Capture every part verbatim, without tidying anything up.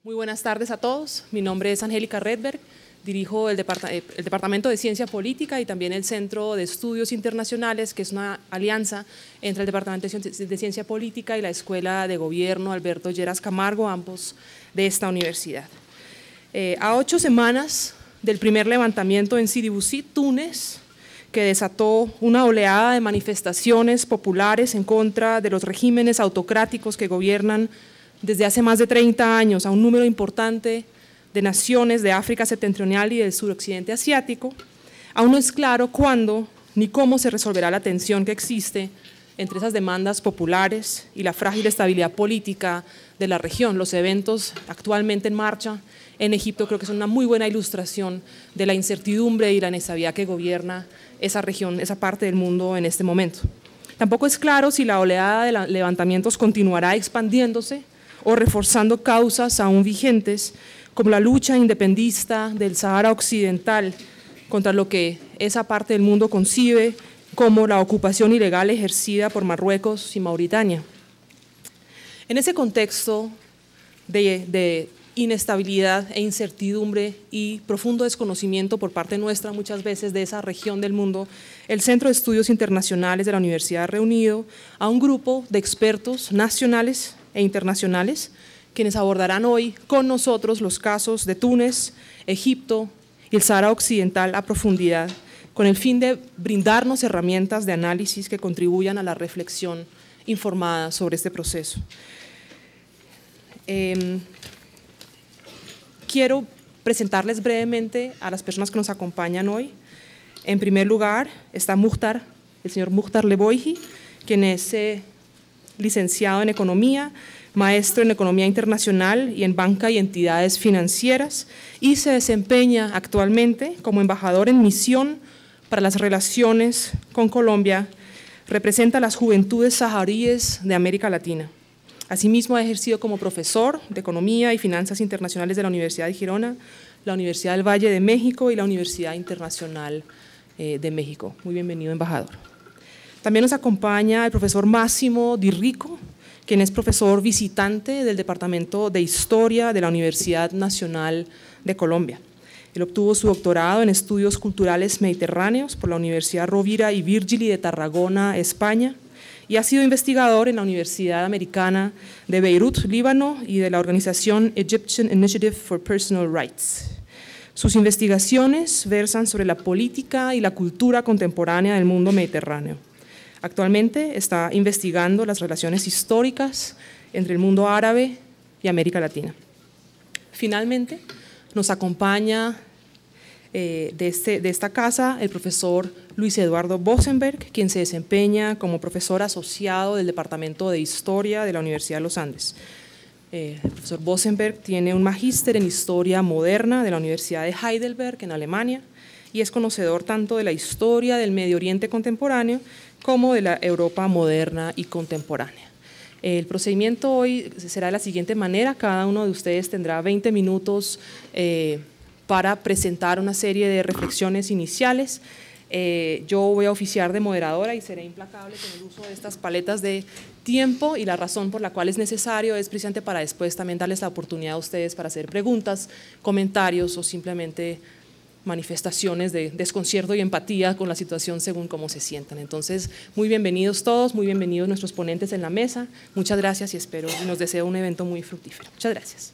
Muy buenas tardes a todos. Mi nombre es Angélica Redberg, dirijo el, Depart el Departamento de Ciencia Política y también el Centro de Estudios Internacionales, que es una alianza entre el Departamento de Ciencia Política y la Escuela de Gobierno Alberto Lleras Camargo, ambos de esta universidad. Eh, a ocho semanas del primer levantamiento en Sidi Bouzid, Túnez, que desató una oleada de manifestaciones populares en contra de los regímenes autocráticos que gobiernan desde hace más de treinta años a un número importante de naciones de África septentrional y del suroccidente asiático, aún no es claro cuándo ni cómo se resolverá la tensión que existe entre esas demandas populares y la frágil estabilidad política de la región. Los eventos actualmente en marcha en Egipto creo que son una muy buena ilustración de la incertidumbre y la inestabilidad que gobierna esa región, esa parte del mundo en este momento. Tampoco es claro si la oleada de levantamientos continuará expandiéndose o reforzando causas aún vigentes, como la lucha independista del Sahara Occidental contra lo que esa parte del mundo concibe como la ocupación ilegal ejercida por Marruecos y Mauritania. En ese contexto de, de inestabilidad e incertidumbre y profundo desconocimiento por parte nuestra muchas veces de esa región del mundo, el Centro de Estudios Internacionales de la Universidad ha reunido a un grupo de expertos nacionales e internacionales, quienes abordarán hoy con nosotros los casos de Túnez, Egipto y el Sahara Occidental a profundidad, con el fin de brindarnos herramientas de análisis que contribuyan a la reflexión informada sobre este proceso. Eh, quiero presentarles brevemente a las personas que nos acompañan hoy. En primer lugar está Mukhtar, el señor Mukhtar Leboihi, quien es eh, licenciado en Economía, maestro en Economía Internacional y en Banca y Entidades Financieras, y se desempeña actualmente como embajador en misión para las relaciones con Colombia. Representa a las juventudes saharíes de América Latina. Asimismo, ha ejercido como profesor de Economía y Finanzas Internacionales de la Universidad de Girona, la Universidad del Valle de México y la Universidad Internacional eh, de México. Muy bienvenido, embajador. También nos acompaña el profesor Máximo Di Rico, quien es profesor visitante del Departamento de Historia de la Universidad Nacional de Colombia. Él obtuvo su doctorado en Estudios Culturales Mediterráneos por la Universidad Rovira y Virgili de Tarragona, España, y ha sido investigador en la Universidad Americana de Beirut, Líbano, y de la organización Egyptian Initiative for Personal Rights. Sus investigaciones versan sobre la política y la cultura contemporánea del mundo mediterráneo. Actualmente está investigando las relaciones históricas entre el mundo árabe y América Latina. Finalmente, nos acompaña eh, de, este, de esta casa el profesor Luis Eduardo Bosenberg, quien se desempeña como profesor asociado del Departamento de Historia de la Universidad de los Andes. Eh, el profesor Bosenberg tiene un magíster en Historia Moderna de la Universidad de Heidelberg, en Alemania, y es conocedor tanto de la historia del Medio Oriente contemporáneo como de la Europa moderna y contemporánea. El procedimiento hoy será de la siguiente manera: cada uno de ustedes tendrá veinte minutos eh, para presentar una serie de reflexiones iniciales. Eh, yo voy a oficiar de moderadora y seré implacable con el uso de estas paletas de tiempo, y la razón por la cual es necesario es precisamente para después también darles la oportunidad a ustedes para hacer preguntas, comentarios o simplemente manifestaciones de desconcierto y empatía con la situación según cómo se sientan. Entonces, muy bienvenidos todos, muy bienvenidos nuestros ponentes en la mesa. Muchas gracias y espero y nos deseo un evento muy fructífero. Muchas gracias.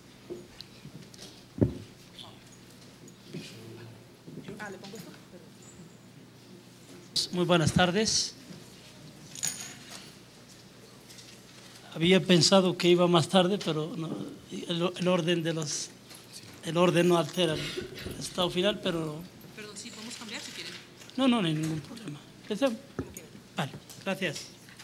Muy buenas tardes. Había pensado que iba más tarde, pero no, el, el orden de los el orden no altera el estado final, pero Perdón, sí, podemos cambiar si quieren. no, no, no hay ningún problema. Empecemos. Vale, gracias.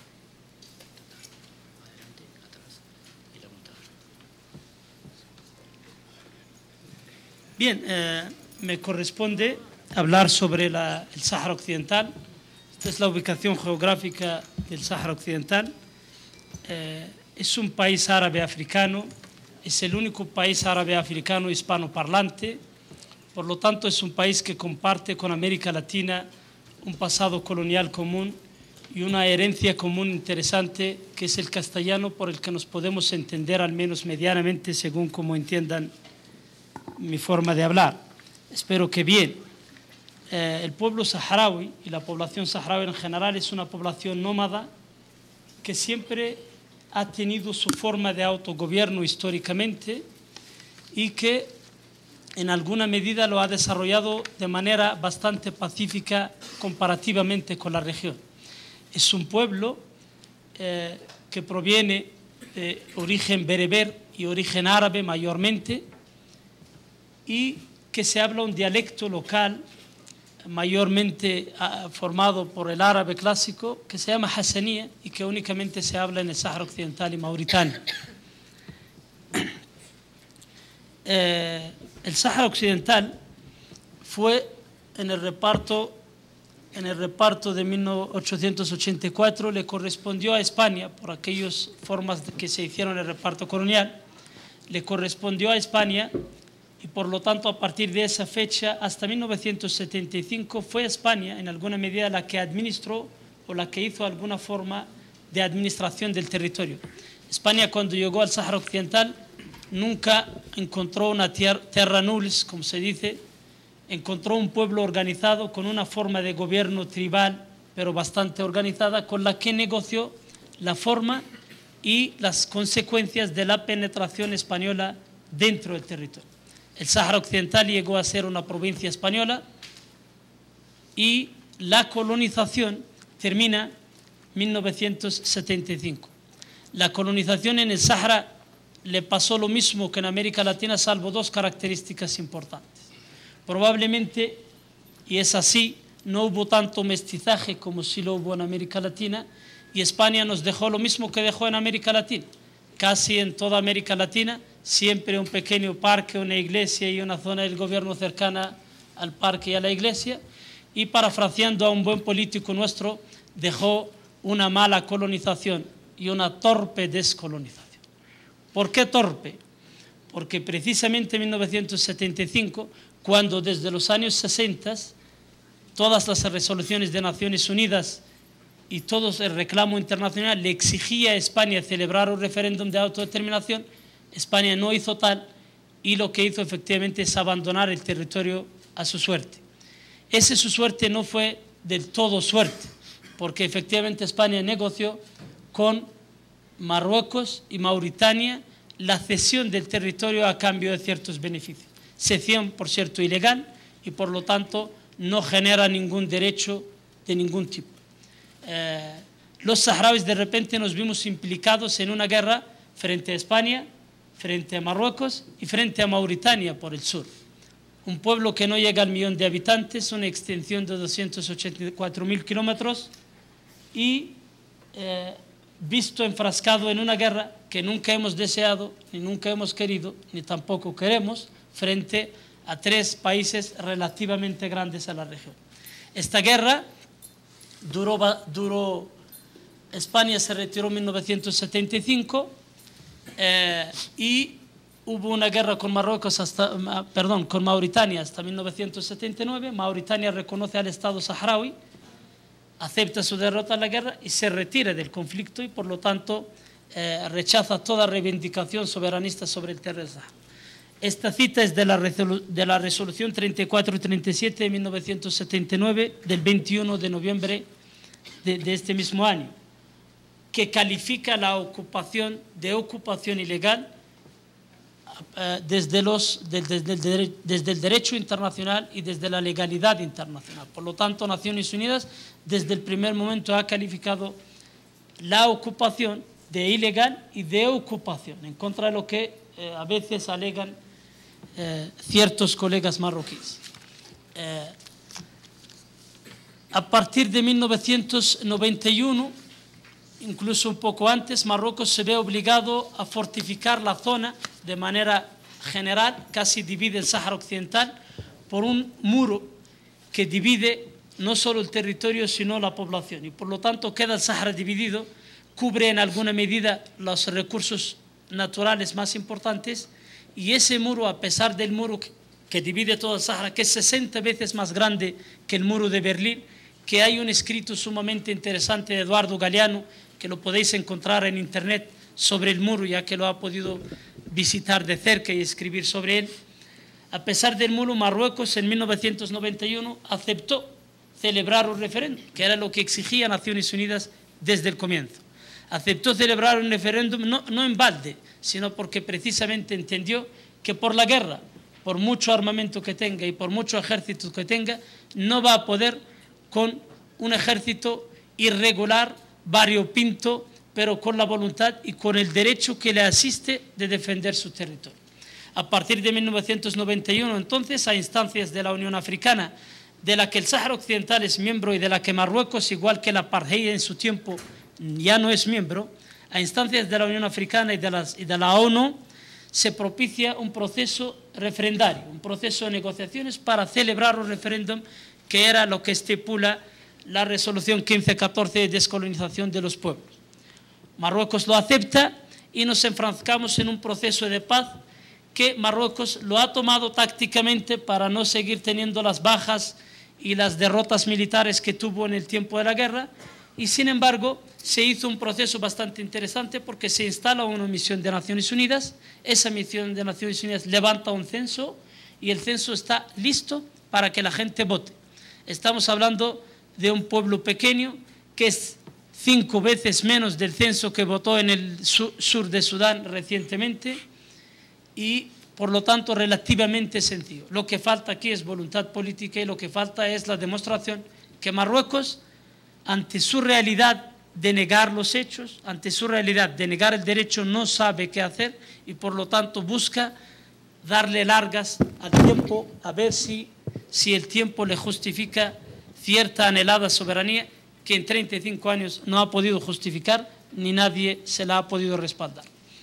Bien, eh, me corresponde hablar sobre la, el Sáhara Occidental. Esta es la ubicación geográfica del Sáhara Occidental. Eh, es un país árabe africano, es el único país árabe africano hispanoparlante, por lo tanto es un país que comparte con América Latina un pasado colonial común y una herencia común interesante que es el castellano, por el que nos podemos entender al menos medianamente según como entiendan mi forma de hablar. Espero que bien. Eh, el pueblo saharaui y la población saharaui en general es una población nómada que siempre ha tenido su forma de autogobierno históricamente y que en alguna medida lo ha desarrollado de manera bastante pacífica comparativamente con la región. Es un pueblo eh, que proviene de origen bereber y origen árabe mayormente y que se habla un dialecto local mayormente uh, formado por el árabe clásico que se llama Hassanía y que únicamente se habla en el Sáhara Occidental y Mauritania. Eh, el Sáhara Occidental fue en el reparto en el reparto de mil ochocientos ochenta y cuatro le correspondió a España por aquellas formas que se hicieron en el reparto colonial, le correspondió a España y por lo tanto a partir de esa fecha hasta mil novecientos setenta y cinco fue España en alguna medida la que administró o la que hizo alguna forma de administración del territorio. España cuando llegó al Sáhara Occidental nunca encontró una terra nullius, como se dice, encontró un pueblo organizado con una forma de gobierno tribal, pero bastante organizada, con la que negoció la forma y las consecuencias de la penetración española dentro del territorio. El Sáhara Occidental llegó a ser una provincia española y la colonización termina en mil novecientos setenta y cinco. La colonización en el Sáhara le pasó lo mismo que en América Latina, salvo dos características importantes. Probablemente, y es así, no hubo tanto mestizaje como sí lo hubo en América Latina, y España nos dejó lo mismo que dejó en América Latina. Casi en toda América Latina, siempre un pequeño parque, una iglesia y una zona del gobierno cercana al parque y a la iglesia, y parafraseando a un buen político nuestro, dejó una mala colonización y una torpe descolonización. ¿Por qué torpe? Porque precisamente en mil novecientos setenta y cinco, cuando desde los años sesenta todas las resoluciones de Naciones Unidas y todo el reclamo internacional le exigía a España celebrar un referéndum de autodeterminación, España no hizo tal y lo que hizo efectivamente es abandonar el territorio a su suerte. Esa su suerte no fue del todo suerte, porque efectivamente España negoció con Marruecos y Mauritania la cesión del territorio a cambio de ciertos beneficios. Cesión, por cierto, ilegal y por lo tanto no genera ningún derecho de ningún tipo. Eh, los saharauis de repente nos vimos implicados en una guerra frente a España, frente a Marruecos y frente a Mauritania por el sur. Un pueblo que no llega al millón de habitantes, una extensión de doscientos ochenta y cuatro mil kilómetros y eh, visto enfrascado en una guerra que nunca hemos deseado, ni nunca hemos querido, ni tampoco queremos, frente a tres países relativamente grandes a la región. Esta guerra duró, duró España se retiró en mil novecientos setenta y cinco eh, y hubo una guerra con Marruecos hasta, perdón, con Mauritania hasta mil novecientos setenta y nueve. Mauritania reconoce al Estado saharaui, acepta su derrota en la guerra y se retira del conflicto y por lo tanto eh, rechaza toda reivindicación soberanista sobre el territorio saharaui. Esta cita es de la, de la resolución treinta y cuatro y treinta y siete de mil novecientos setenta y nueve del veintiuno de noviembre de, de este mismo año, que califica la ocupación de ocupación ilegal eh, desde, los, de, desde, el, desde el derecho internacional y desde la legalidad internacional. Por lo tanto, Naciones Unidas desde el primer momento ha calificado la ocupación de ilegal y de ocupación, en contra de lo que eh, a veces alegan eh, ciertos colegas marroquíes. Eh, a partir de mil novecientos noventa y uno, incluso un poco antes, Marruecos se ve obligado a fortificar la zona de manera general, casi divide el Sáhara Occidental por un muro que divide no solo el territorio sino la población y por lo tanto queda el Sáhara dividido, cubre en alguna medida los recursos naturales más importantes y ese muro, a pesar del muro que, que divide todo el Sáhara, que es sesenta veces más grande que el muro de Berlín, que hay un escrito sumamente interesante de Eduardo Galeano, que lo podéis encontrar en internet, sobre el muro, ya que lo ha podido visitar de cerca y escribir sobre él. A pesar del muro, Marruecos en mil novecientos noventa y uno aceptó celebrar un referéndum, que era lo que exigía Naciones Unidas desde el comienzo. Aceptó celebrar un referéndum no, no en balde, sino porque precisamente entendió que por la guerra, por mucho armamento que tenga y por mucho ejército que tenga, no va a poder con un ejército irregular, variopinto, pero con la voluntad y con el derecho que le asiste de defender su territorio. A partir de mil novecientos noventa y uno, entonces, a instancias de la Unión Africana, de la que el Sáhara Occidental es miembro y de la que Marruecos, igual que el apartheid en su tiempo, ya no es miembro, a instancias de la Unión Africana y de, las, y de la ONU, se propicia un proceso referendario, un proceso de negociaciones para celebrar un referéndum, que era lo que estipula la resolución quince catorce de descolonización de los pueblos. Marruecos lo acepta y nos enfrascamos en un proceso de paz que Marruecos lo ha tomado tácticamente para no seguir teniendo las bajas y las derrotas militares que tuvo en el tiempo de la guerra, y sin embargo se hizo un proceso bastante interesante porque se instala una misión de Naciones Unidas. Esa misión de Naciones Unidas levanta un censo y el censo está listo para que la gente vote. Estamos hablando de un pueblo pequeño que es cinco veces menos del censo que votó en el sur de Sudán recientemente y por lo tanto relativamente sencillo. Lo que falta aquí es voluntad política y lo que falta es la demostración que Marruecos, ante su realidad de negar los hechos, ante su realidad de negar el derecho, no sabe qué hacer y por lo tanto busca darle largas al tiempo a ver si, si el tiempo le justifica cierta anhelada soberanía que en treinta y cinco años no ha podido justificar ni nadie se la ha podido respaldar.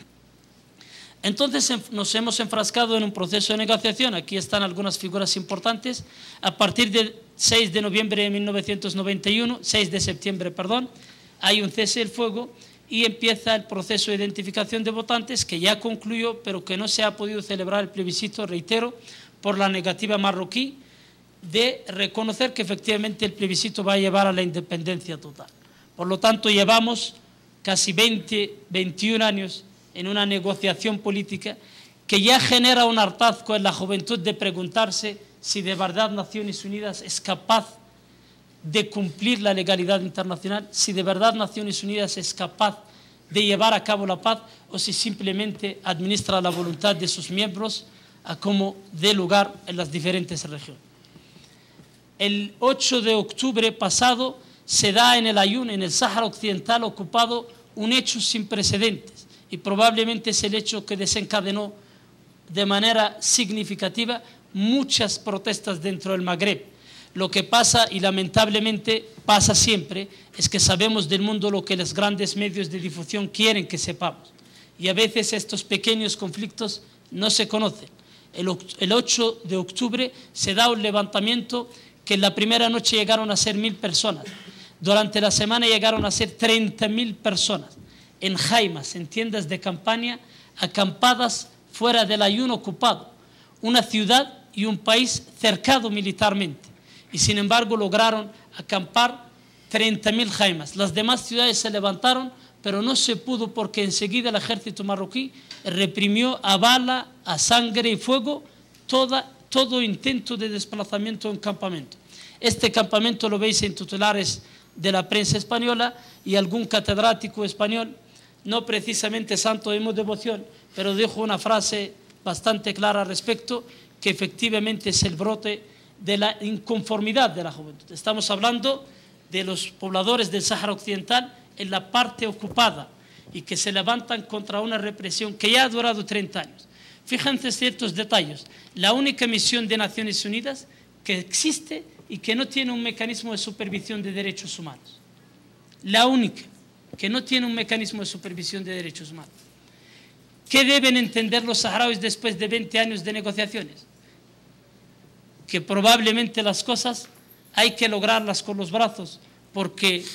Entonces nos hemos enfrascado en un proceso de negociación. Aquí están algunas figuras importantes. A partir del seis de noviembre de mil novecientos noventa y uno, seis de septiembre, perdón, hay un cese del fuego y empieza el proceso de identificación de votantes que ya concluyó, pero que no se ha podido celebrar el plebiscito, reitero, por la negativa marroquí de reconocer que efectivamente el plebiscito va a llevar a la independencia total. Por lo tanto, llevamos casi veinte, veintiún años en una negociación política que ya genera un hartazgo en la juventud de preguntarse si de verdad Naciones Unidas es capaz de cumplir la legalidad internacional, si de verdad Naciones Unidas es capaz de llevar a cabo la paz o si simplemente administra la voluntad de sus miembros a como dé lugar en las diferentes regiones. El ocho de octubre pasado se da en el Ayun, en el Sáhara Occidental ocupado, un hecho sin precedentes y probablemente es el hecho que desencadenó de manera significativa muchas protestas dentro del Magreb. Lo que pasa, y lamentablemente pasa siempre, es que sabemos del mundo lo que los grandes medios de difusión quieren que sepamos. Y a veces estos pequeños conflictos no se conocen. El ocho de octubre se da un levantamiento que en la primera noche llegaron a ser mil personas. Durante la semana llegaron a ser treinta mil personas en jaimas, en tiendas de campaña, acampadas fuera del Ayun ocupado, una ciudad y un país cercado militarmente. Y sin embargo lograron acampar treinta mil jaimas. Las demás ciudades se levantaron, pero no se pudo porque enseguida el ejército marroquí reprimió a bala, a sangre y fuego toda, todo intento de desplazamiento de un campamento. Este campamento lo veis en titulares de la prensa española y algún catedrático español, no precisamente santo de mi devoción, pero dijo una frase bastante clara al respecto, que efectivamente es el brote de la inconformidad de la juventud. Estamos hablando de los pobladores del Sáhara Occidental en la parte ocupada y que se levantan contra una represión que ya ha durado treinta años. Fíjense ciertos detalles. La única misión de Naciones Unidas que existe y que no tiene un mecanismo de supervisión de derechos humanos. La única que no tiene un mecanismo de supervisión de derechos humanos. ¿Qué deben entender los saharauis después de veinte años de negociaciones? Que probablemente las cosas hay que lograrlas con los brazos porque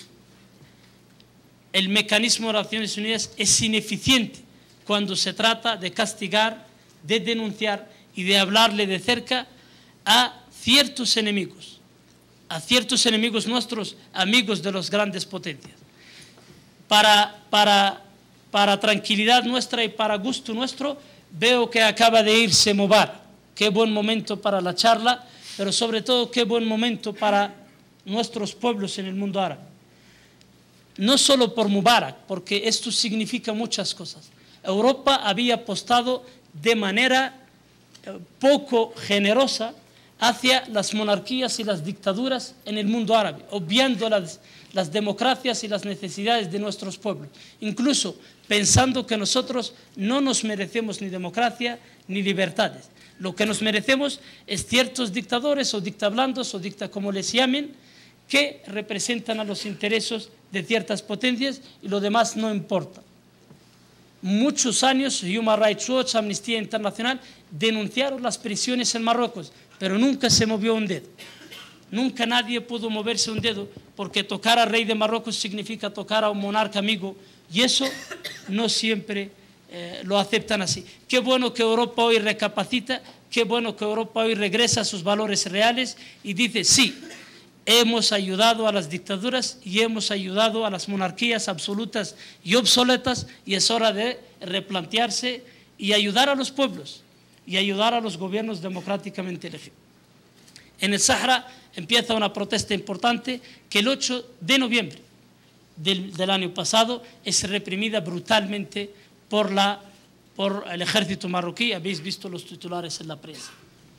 el mecanismo de Naciones Unidas es ineficiente cuando se trata de castigar, de denunciar y de hablarle de cerca a ciertos enemigos. a ciertos enemigos nuestros, amigos de las grandes potencias. Para, para, para tranquilidad nuestra y para gusto nuestro, veo que acaba de irse Mubarak. Qué buen momento para la charla, pero sobre todo qué buen momento para nuestros pueblos en el mundo árabe. No solo por Mubarak, porque esto significa muchas cosas. Europa había apostado de manera poco generosa hacia las monarquías y las dictaduras en el mundo árabe, obviando las, las democracias y las necesidades de nuestros pueblos, incluso pensando que nosotros no nos merecemos ni democracia ni libertades. Lo que nos merecemos es ciertos dictadores o dictablandos o dicta como les llamen, que representan a los intereses de ciertas potencias y lo demás no importa. Muchos años Human Rights Watch, Amnistía Internacional denunciaron las prisiones en Marruecos, pero nunca se movió un dedo. Nunca nadie pudo moverse un dedo, porque tocar al rey de Marruecos significa tocar a un monarca amigo, y eso no siempre eh, lo aceptan así. Qué bueno que Europa hoy recapacita, qué bueno que Europa hoy regresa a sus valores reales y dice, sí, hemos ayudado a las dictaduras y hemos ayudado a las monarquías absolutas y obsoletas, y es hora de replantearse y ayudar a los pueblos y ayudar a los gobiernos democráticamente elegidos. En el Sahara empieza una protesta importante que el ocho de noviembre del, del año pasado es reprimida brutalmente por, la, por el ejército marroquí. Habéis visto los titulares en la prensa.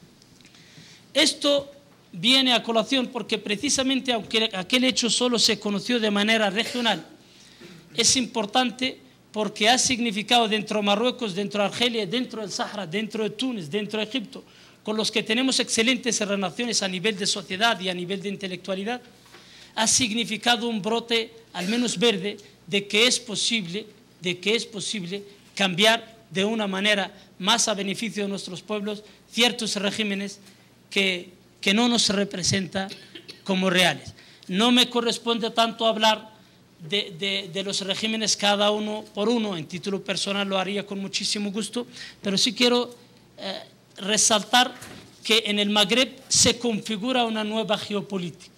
Esto viene a colación porque precisamente aunque aquel hecho solo se conoció de manera regional, es importante porque ha significado dentro de Marruecos, dentro de Argelia, dentro del Sahara, dentro de Túnez, dentro de Egipto, con los que tenemos excelentes relaciones a nivel de sociedad y a nivel de intelectualidad, ha significado un brote, al menos verde, de que es posible, de que es posible cambiar de una manera más a beneficio de nuestros pueblos ciertos regímenes que, que no nos representan como reales. No me corresponde tanto hablar de, de, de los regímenes cada uno por uno, en título personal lo haría con muchísimo gusto, pero sí quiero eh, resaltar que en el Magreb se configura una nueva geopolítica,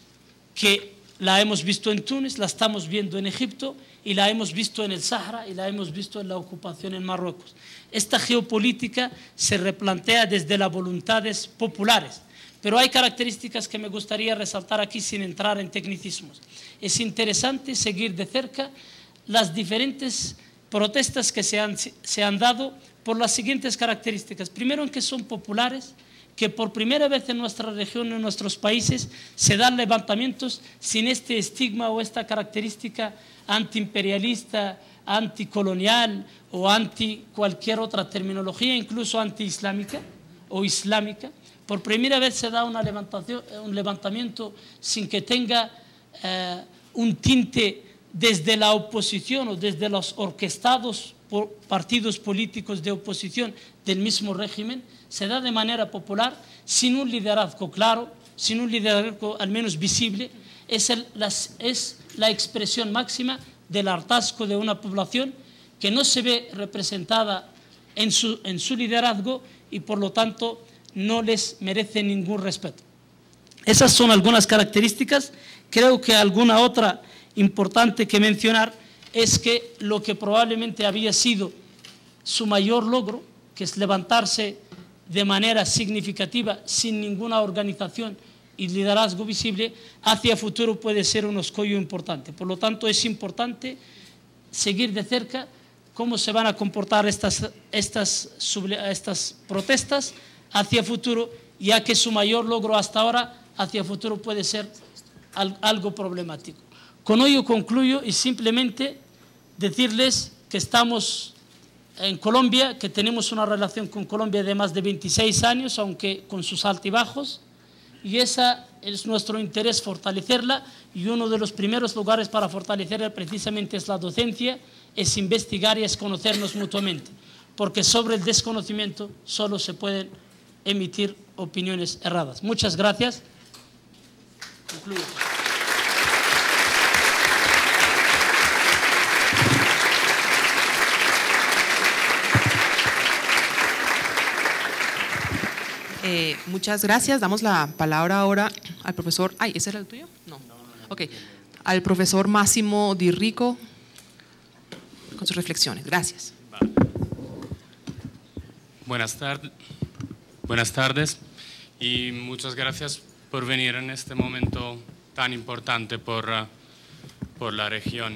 que la hemos visto en Túnez, la estamos viendo en Egipto y la hemos visto en el Sahara y la hemos visto en la ocupación en Marruecos. Esta geopolítica se replantea desde las voluntades populares, pero hay características que me gustaría resaltar aquí sin entrar en tecnicismos. Es interesante seguir de cerca las diferentes protestas que se han, se han dado por las siguientes características. Primero, en que son populares, que por primera vez en nuestra región, en nuestros países, se dan levantamientos sin este estigma o esta característica antiimperialista, anticolonial o anti cualquier otra terminología, incluso antiislámica o islámica. Por primera vez se da una levantación, un levantamiento sin que tenga eh, un tinte desde la oposición o desde los orquestados por partidos políticos de oposición del mismo régimen, se da de manera popular, sin un liderazgo claro, sin un liderazgo al menos visible. Es, el, las, es la expresión máxima del hartazgo de una población que no se ve representada en su, en su liderazgo y por lo tanto no les merece ningún respeto. Esas son algunas características. Creo que alguna otra importante que mencionar es que lo que probablemente había sido su mayor logro, que es levantarse de manera significativa sin ninguna organización y liderazgo visible, hacia futuro puede ser un escollo importante. Por lo tanto, es importante seguir de cerca cómo se van a comportar estas, estas, estas protestas hacia futuro, ya que su mayor logro hasta ahora hacia futuro puede ser algo problemático. Con ello concluyo y simplemente decirles que estamos en Colombia, que tenemos una relación con Colombia de más de veintiséis años, aunque con sus altibajos, y ese es nuestro interés, fortalecerla, y uno de los primeros lugares para fortalecerla precisamente es la docencia, es investigar y es conocernos mutuamente, porque sobre el desconocimiento solo se pueden emitir opiniones erradas. Muchas gracias. Concluyo. Eh, Eh, muchas gracias. Damos la palabra ahora al profesor. Ay, ¿ese era el tuyo? No. Ok. Al profesor Máximo Di Rico con sus reflexiones. Gracias. Vale. Buenas tardes. Buenas tardes y muchas gracias por venir en este momento tan importante por, uh, por la región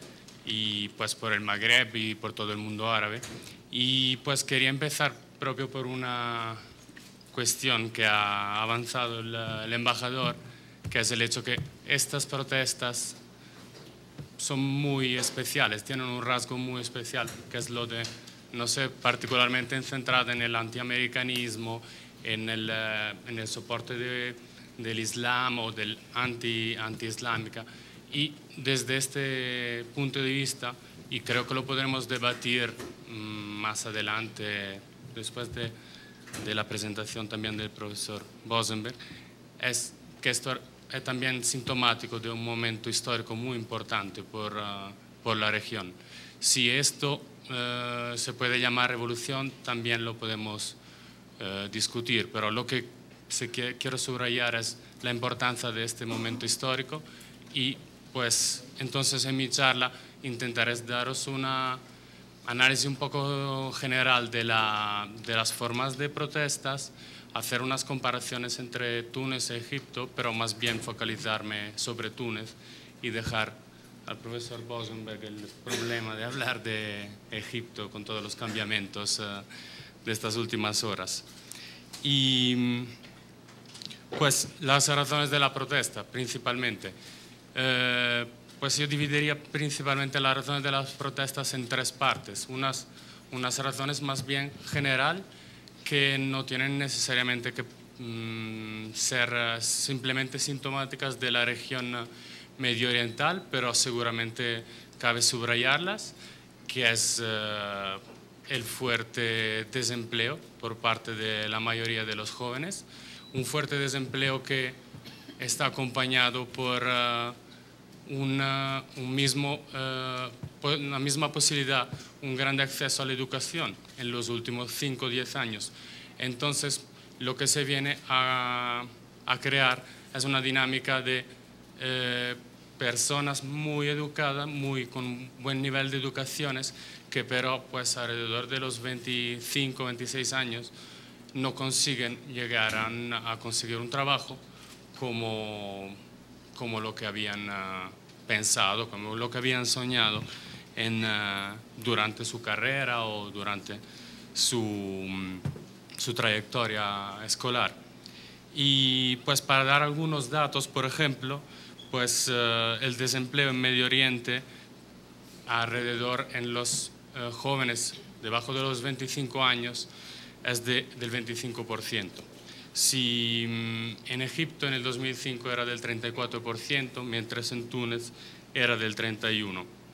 y pues por el Magreb y por todo el mundo árabe. Y pues quería empezar propio por una cuestión que ha avanzado el, el embajador, que es el hecho que estas protestas son muy especiales, tienen un rasgo muy especial, que es lo de, no sé, particularmente centrada en el antiamericanismo, en el, uh, en el soporte de, del Islam o del anti, anti-islámica. Y desde este punto de vista, y creo que lo podremos debatir um, más adelante, después de, de la presentación también del profesor Bosenberg, es que esto es también sintomático de un momento histórico muy importante por, uh, por la región. Si esto uh, se puede llamar revolución, también lo podemos uh, discutir, pero lo que se que, quiero subrayar es la importancia de este momento histórico y pues entonces en mi charla intentaré daros una análisis un poco general de, la, de las formas de protestas, hacer unas comparaciones entre Túnez e Egipto, pero más bien focalizarme sobre Túnez y dejar al profesor Bosenberg el problema de hablar de Egipto con todos los cambiamientos uh, de estas últimas horas. Y pues las razones de la protesta, principalmente. Eh, pues yo dividiría principalmente las razones de las protestas en tres partes. Unas, unas razones más bien general, que no tienen necesariamente que mm, ser uh, simplemente sintomáticas de la región uh, medio oriental, pero seguramente cabe subrayarlas, que es uh, el fuerte desempleo por parte de la mayoría de los jóvenes, un fuerte desempleo que está acompañado por uh, una, un mismo, uh, una misma posibilidad, un gran acceso a la educación en los últimos cinco o diez años. Entonces, lo que se viene a, a crear es una dinámica de eh, personas muy educadas, muy, con buen nivel de educaciones, que pero pues alrededor de los veinticinco, veintiséis años no consiguen llegar a, a conseguir un trabajo como, como lo que habían uh, pensado, como lo que habían soñado en, uh, durante su carrera o durante su, su trayectoria escolar. Y pues para dar algunos datos, por ejemplo, pues uh, el desempleo en Medio Oriente alrededor en los uh, jóvenes debajo de los veinticinco años es de, del veinticinco por ciento. Si um, en Egipto en el dos mil cinco era del treinta y cuatro por ciento, mientras en Túnez era del treinta y uno por ciento.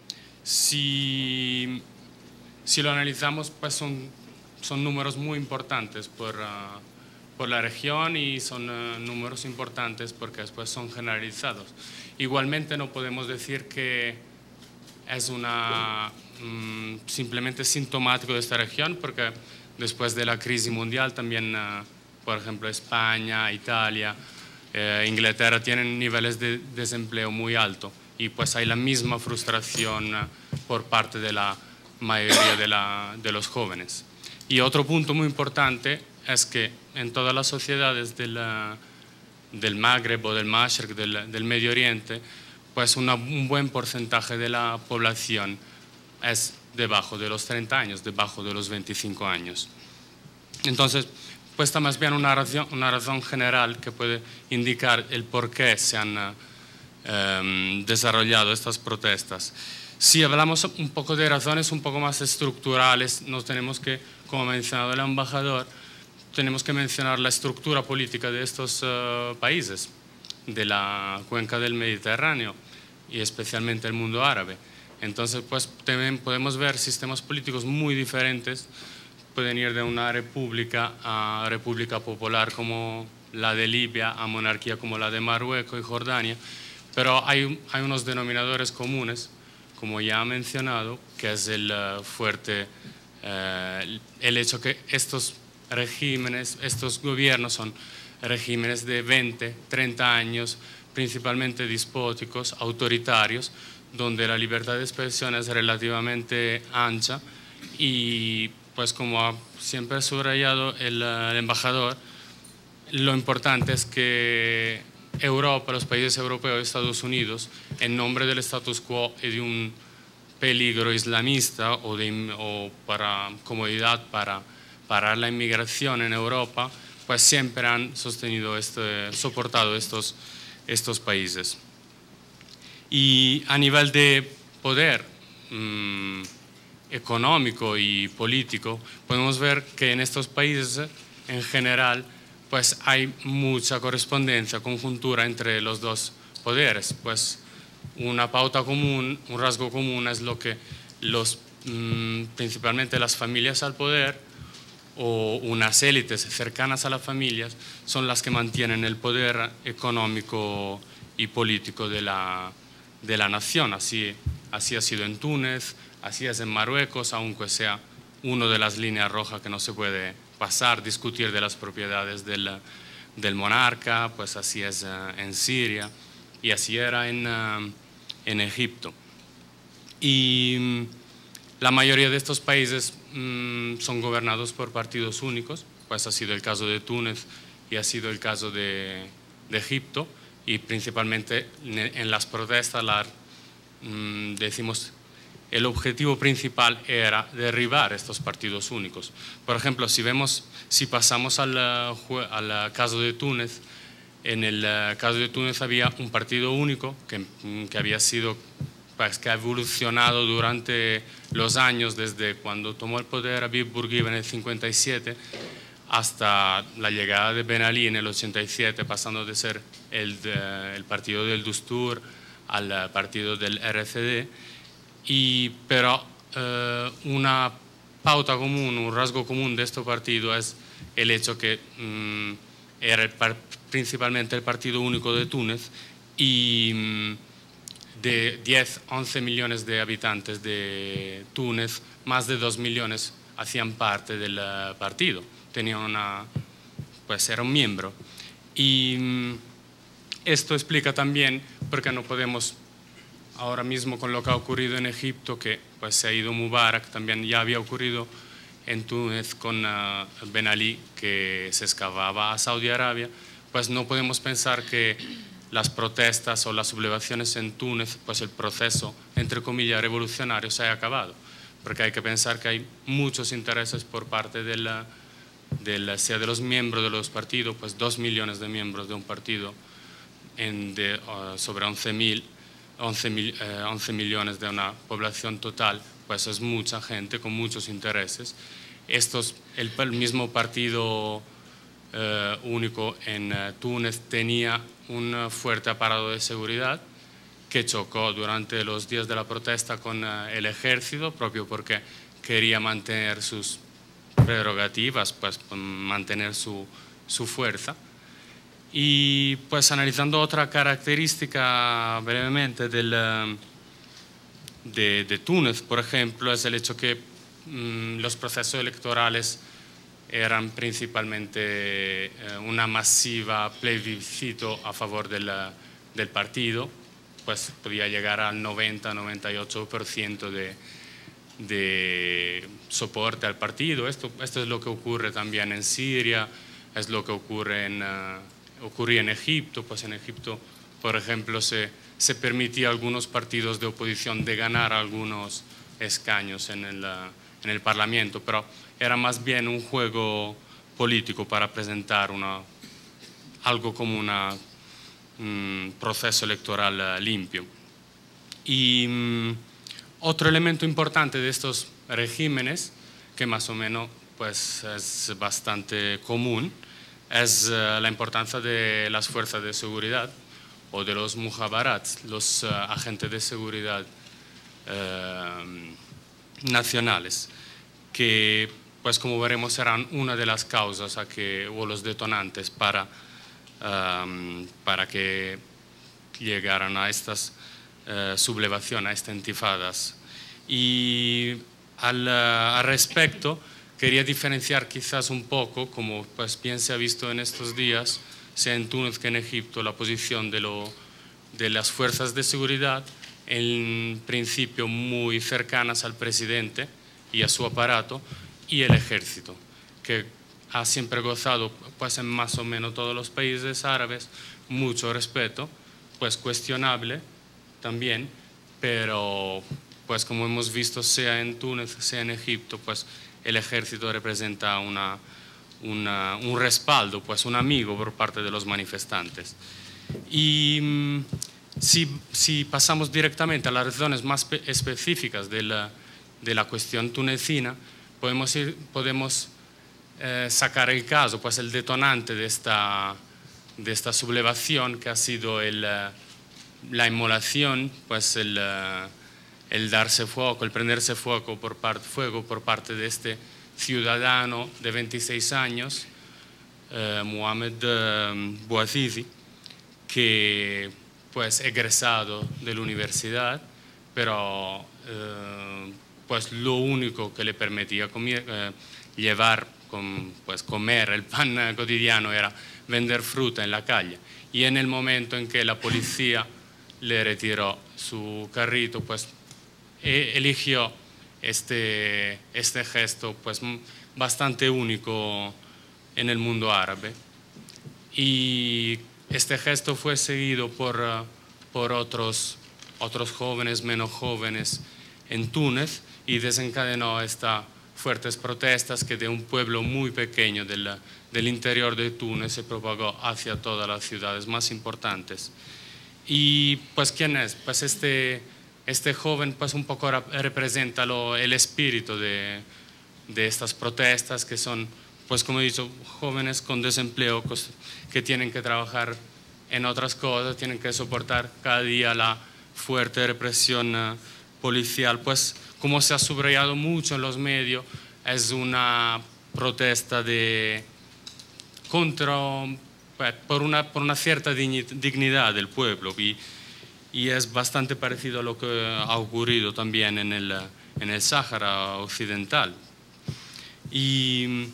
Si, si lo analizamos, pues son, son números muy importantes por, uh, por la región y son uh, números importantes porque después son generalizados. Igualmente no podemos decir que es una, um, simplemente sintomático de esta región, porque después de la crisis mundial también, uh, por ejemplo, España, Italia, eh, Inglaterra tienen niveles de desempleo muy altos y pues hay la misma frustración uh, por parte de la mayoría de, la, de los jóvenes. Y otro punto muy importante es que en todas las sociedades del, del Magreb o del Mashrek, del, del Medio Oriente, pues una, un buen porcentaje de la población es debajo de los treinta años, debajo de los veinticinco años. Entonces, pues está más bien una razón, una razón general que puede indicar el por qué se han eh, desarrollado estas protestas. Si hablamos un poco de razones un poco más estructurales, nos tenemos que, como ha mencionado el embajador, tenemos que mencionar la estructura política de estos uh, países, de la cuenca del Mediterráneo y especialmente el mundo árabe. Entonces, pues también podemos ver sistemas políticos muy diferentes, pueden ir de una república a república popular como la de Libia, a monarquía como la de Marruecos y Jordania, pero hay, hay unos denominadores comunes, como ya ha mencionado, que es el uh, fuerte, uh, el hecho que estos regímenes, estos gobiernos son regímenes de veinte, treinta años, principalmente despóticos, autoritarios, donde la libertad de expresión es relativamente ancha y, pues como ha siempre subrayado el, el embajador, lo importante es que Europa, los países europeos y Estados Unidos, en nombre del status quo y de un peligro islamista o, de, o para comodidad para parar la inmigración en Europa, pues siempre han sostenido, este, soportado estos, estos países. Y a nivel de poder mmm, económico y político, podemos ver que en estos países en general pues hay mucha correspondencia, conjuntura entre los dos poderes. Pues una pauta común, un rasgo común es lo que los, mmm, principalmente las familias al poder o unas élites cercanas a las familias son las que mantienen el poder económico y político de la, de la nación. Así, así ha sido en Túnez, así es en Marruecos, aunque sea una de las líneas rojas que no se puede pasar, discutir de las propiedades del, del monarca, pues así es uh, en Siria y así era en, uh, en Egipto. Y um, la mayoría de estos países um, son gobernados por partidos únicos, pues ha sido el caso de Túnez y ha sido el caso de, de Egipto, y principalmente en, en las protestas la, um, decimos el objetivo principal era derribar estos partidos únicos. Por ejemplo, si, vemos, si pasamos al, al caso de Túnez, en el caso de Túnez había un partido único que, que había sido, pues, que ha evolucionado durante los años, desde cuando tomó el poder Habib Bourguiba en el cincuenta y siete hasta la llegada de Ben Ali en el ochenta y siete, pasando de ser el, de, el partido del Dustur al partido del R C D. Y, pero eh, una pauta común, un rasgo común de este partido es el hecho que mmm, era el par, principalmente el partido único de Túnez y mmm, de diez, once millones de habitantes de Túnez, más de dos millones hacían parte del uh, partido, tenían una, pues era un miembro. Y mmm, esto explica también por qué no podemos ahora mismo con lo que ha ocurrido en Egipto, que pues se ha ido Mubarak, también ya había ocurrido en Túnez con uh, Ben Ali, que se escapaba a Saudi Arabia, pues no podemos pensar que las protestas o las sublevaciones en Túnez, pues el proceso, entre comillas, revolucionario se haya acabado, porque hay que pensar que hay muchos intereses por parte de, la, de, la, sea de los miembros de los partidos, pues dos millones de miembros de un partido en de, uh, sobre once mil, once, mil, eh, once millones de una población total, pues es mucha gente con muchos intereses. Estos, el, el mismo partido eh, único en eh, Túnez tenía un fuerte aparato de seguridad que chocó durante los días de la protesta con eh, el ejército, propio porque quería mantener sus prerrogativas, pues mantener su, su fuerza. Y pues analizando otra característica brevemente del, de, de Túnez, por ejemplo, es el hecho que mmm, los procesos electorales eran principalmente eh, una masiva plebiscito a favor del, del partido, pues podía llegar al noventa, noventa y ocho por ciento de, de soporte al partido. Esto, esto es lo que ocurre también en Siria, es lo que ocurre en... Uh, ocurría en Egipto, pues en Egipto, por ejemplo, se, se permitía a algunos partidos de oposición de ganar algunos escaños en el, en el Parlamento, pero era más bien un juego político para presentar una, algo como un proceso electoral uh, limpio. Y um, otro elemento importante de estos regímenes, que más o menos pues, es bastante común, es uh, la importancia de las fuerzas de seguridad o de los mujabarats, los uh, agentes de seguridad uh, nacionales, que pues como veremos serán una de las causas a que, o los detonantes para, um, para que llegaran a estas uh, sublevaciones, a estas intifadas. Y al, uh, al respecto, quería diferenciar quizás un poco, como pues bien se ha visto en estos días, sea en Túnez que en Egipto, la posición de, lo, de las fuerzas de seguridad, en principio muy cercanas al presidente y a su aparato, y el ejército, que ha siempre gozado, pues en más o menos todos los países árabes, mucho respeto, pues cuestionable también, pero pues como hemos visto sea en Túnez, sea en Egipto, pues el ejército representa una, una, un respaldo, pues un amigo por parte de los manifestantes. Y si, si pasamos directamente a las razones más específicas de la, de la cuestión tunecina, podemos, ir, podemos eh, sacar el caso, pues el detonante de esta, de esta sublevación, que ha sido el, la inmolación, pues el, el darse fuego, el prenderse fuego por, parte, fuego por parte de este ciudadano de veintiséis años, eh, Mohamed eh, Bouazizi, que pues egresado de la universidad, pero eh, pues lo único que le permitía comer, eh, llevar, con, pues comer el pan cotidiano era vender fruta en la calle. Y en el momento en que la policía le retiró su carrito, pues eligió este, este gesto pues bastante único en el mundo árabe. Y este gesto fue seguido por, uh, por otros, otros jóvenes, menos jóvenes en Túnez, y desencadenó estas fuertes protestas que de un pueblo muy pequeño del, del interior de Túnez se propagó hacia todas las ciudades más importantes. Y pues ¿quién es? Pues este, este joven pues un poco representa lo, el espíritu de, de estas protestas, que son, pues como he dicho, jóvenes con desempleo que tienen que trabajar en otras cosas, tienen que soportar cada día la fuerte represión uh, policial. Pues como se ha subrayado mucho en los medios, es una protesta de, contra, pues, por, una, por una cierta dignidad del pueblo, y, y es bastante parecido a lo que ha ocurrido también en el, en el Sáhara Occidental. Y,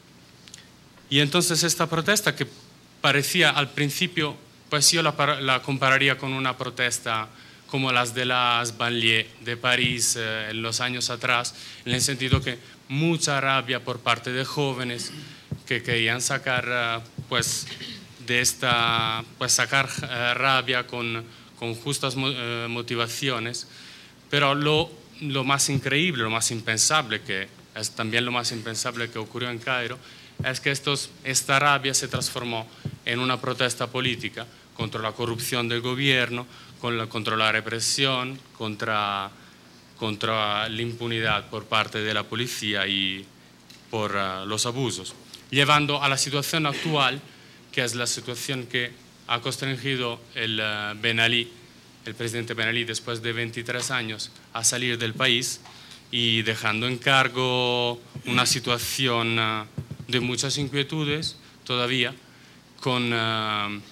y entonces esta protesta, que parecía al principio, pues yo la, la compararía con una protesta como las de las banlieues de París eh, en los años atrás, en el sentido que mucha rabia por parte de jóvenes que querían sacar, uh, pues, de esta, pues, sacar uh, rabia con, con justas uh, motivaciones, pero lo, lo más increíble, lo más impensable, que es también lo más impensable que ocurrió en Cairo, es que estos, esta rabia se transformó en una protesta política contra la corrupción del gobierno, con la, contra la represión, contra, contra la impunidad por parte de la policía y por uh, los abusos, llevando a la situación actual, que es la situación que ha constreñido el uh, Ben Ali, el presidente Ben Ali, después de veintitrés años, a salir del país y dejando en cargo una situación uh, de muchas inquietudes todavía, con, uh,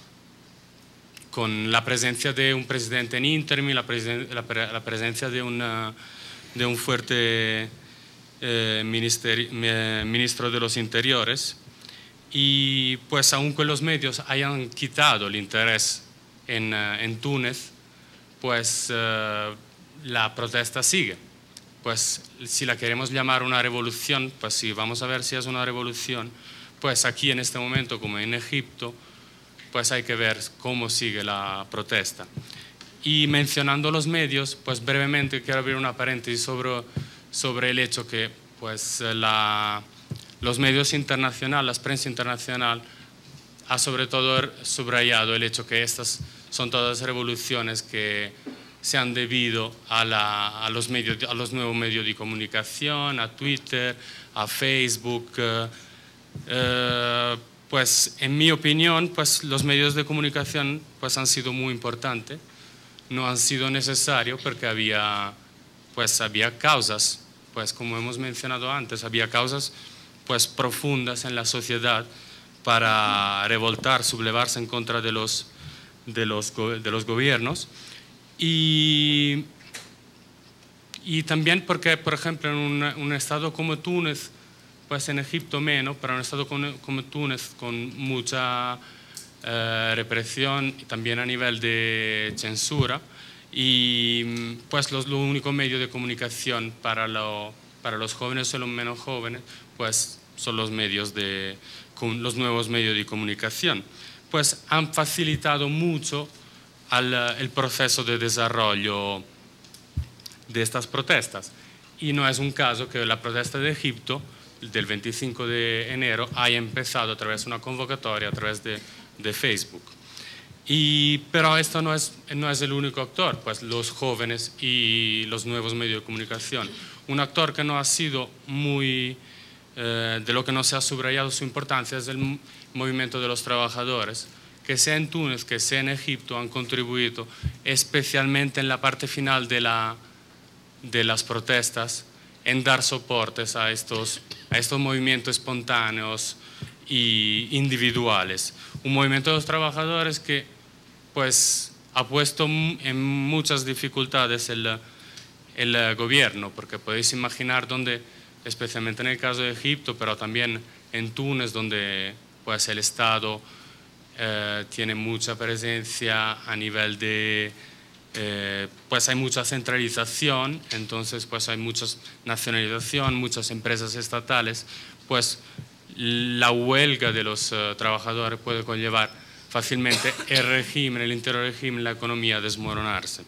con la presencia de un presidente en interim, la, presen la, pre la presencia de, una, de un fuerte eh, ministro de los Interiores, y pues aunque los medios hayan quitado el interés en, uh, en Túnez, pues uh, la protesta sigue. Pues si la queremos llamar una revolución, pues sí, vamos a ver si es una revolución. Pues aquí en este momento, como en Egipto, pues hay que ver cómo sigue la protesta. Y mencionando los medios, pues brevemente quiero abrir una paréntesis sobre, sobre el hecho que pues, la, los medios internacionales, la prensa internacional, ha sobre todo subrayado el hecho que estas son todas revoluciones que se han debido a, la, a, los medios, a los nuevos medios de comunicación, a Twitter, a Facebook. Eh, eh, pues en mi opinión, pues los medios de comunicación pues han sido muy importantes, no han sido necesarios porque había, pues había causas, pues como hemos mencionado antes, había causas pues profundas en la sociedad para revoltar, sublevarse en contra de los, de los, de los gobiernos. Y, y también porque, por ejemplo, en un, un estado como Túnez, pues en Egipto menos, pero en un estado como, como Túnez, con mucha eh, represión y también a nivel de censura, y pues los, lo único medio de comunicación para, lo, para los jóvenes y los menos jóvenes, pues son los medios de, los nuevos medios de comunicación, pues han facilitado mucho al, el proceso de desarrollo de estas protestas. Y no es un caso que la protesta de Egipto del veinticinco de enero haya empezado a través de una convocatoria a través de, de Facebook. Y, pero esto no es, no es el único actor, pues los jóvenes y los nuevos medios de comunicación. Un actor que no ha sido muy, eh, de lo que no se ha subrayado su importancia es el movimiento de los trabajadores, que sea en Túnez, que sea en Egipto, han contribuido especialmente en la parte final de, la, de las protestas en dar soportes a estos, a estos movimientos espontáneos e individuales. Un movimiento de los trabajadores que pues, ha puesto en muchas dificultades el, el gobierno, porque podéis imaginar donde, especialmente en el caso de Egipto, pero también en Túnez, donde pues, el Estado eh, tiene mucha presencia a nivel de... Eh, pues hay mucha centralización, entonces pues hay mucha nacionalización, muchas empresas estatales, pues la huelga de los uh, trabajadores puede conllevar fácilmente el régimen, el interior régimen, la economía a desmoronarse.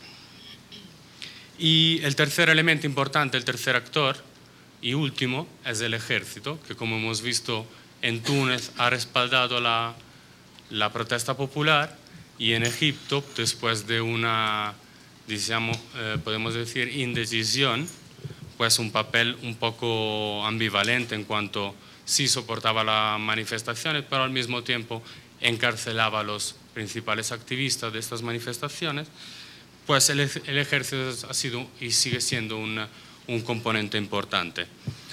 Y el tercer elemento importante, el tercer actor y último es el ejército, que como hemos visto en Túnez ha respaldado la, la protesta popular. Y en Egipto, después de una, digamos, eh, podemos decir, indecisión, pues un papel un poco ambivalente en cuanto sí soportaba las manifestaciones, pero al mismo tiempo encarcelaba a los principales activistas de estas manifestaciones, pues el, el ejército ha sido y sigue siendo un, un componente importante.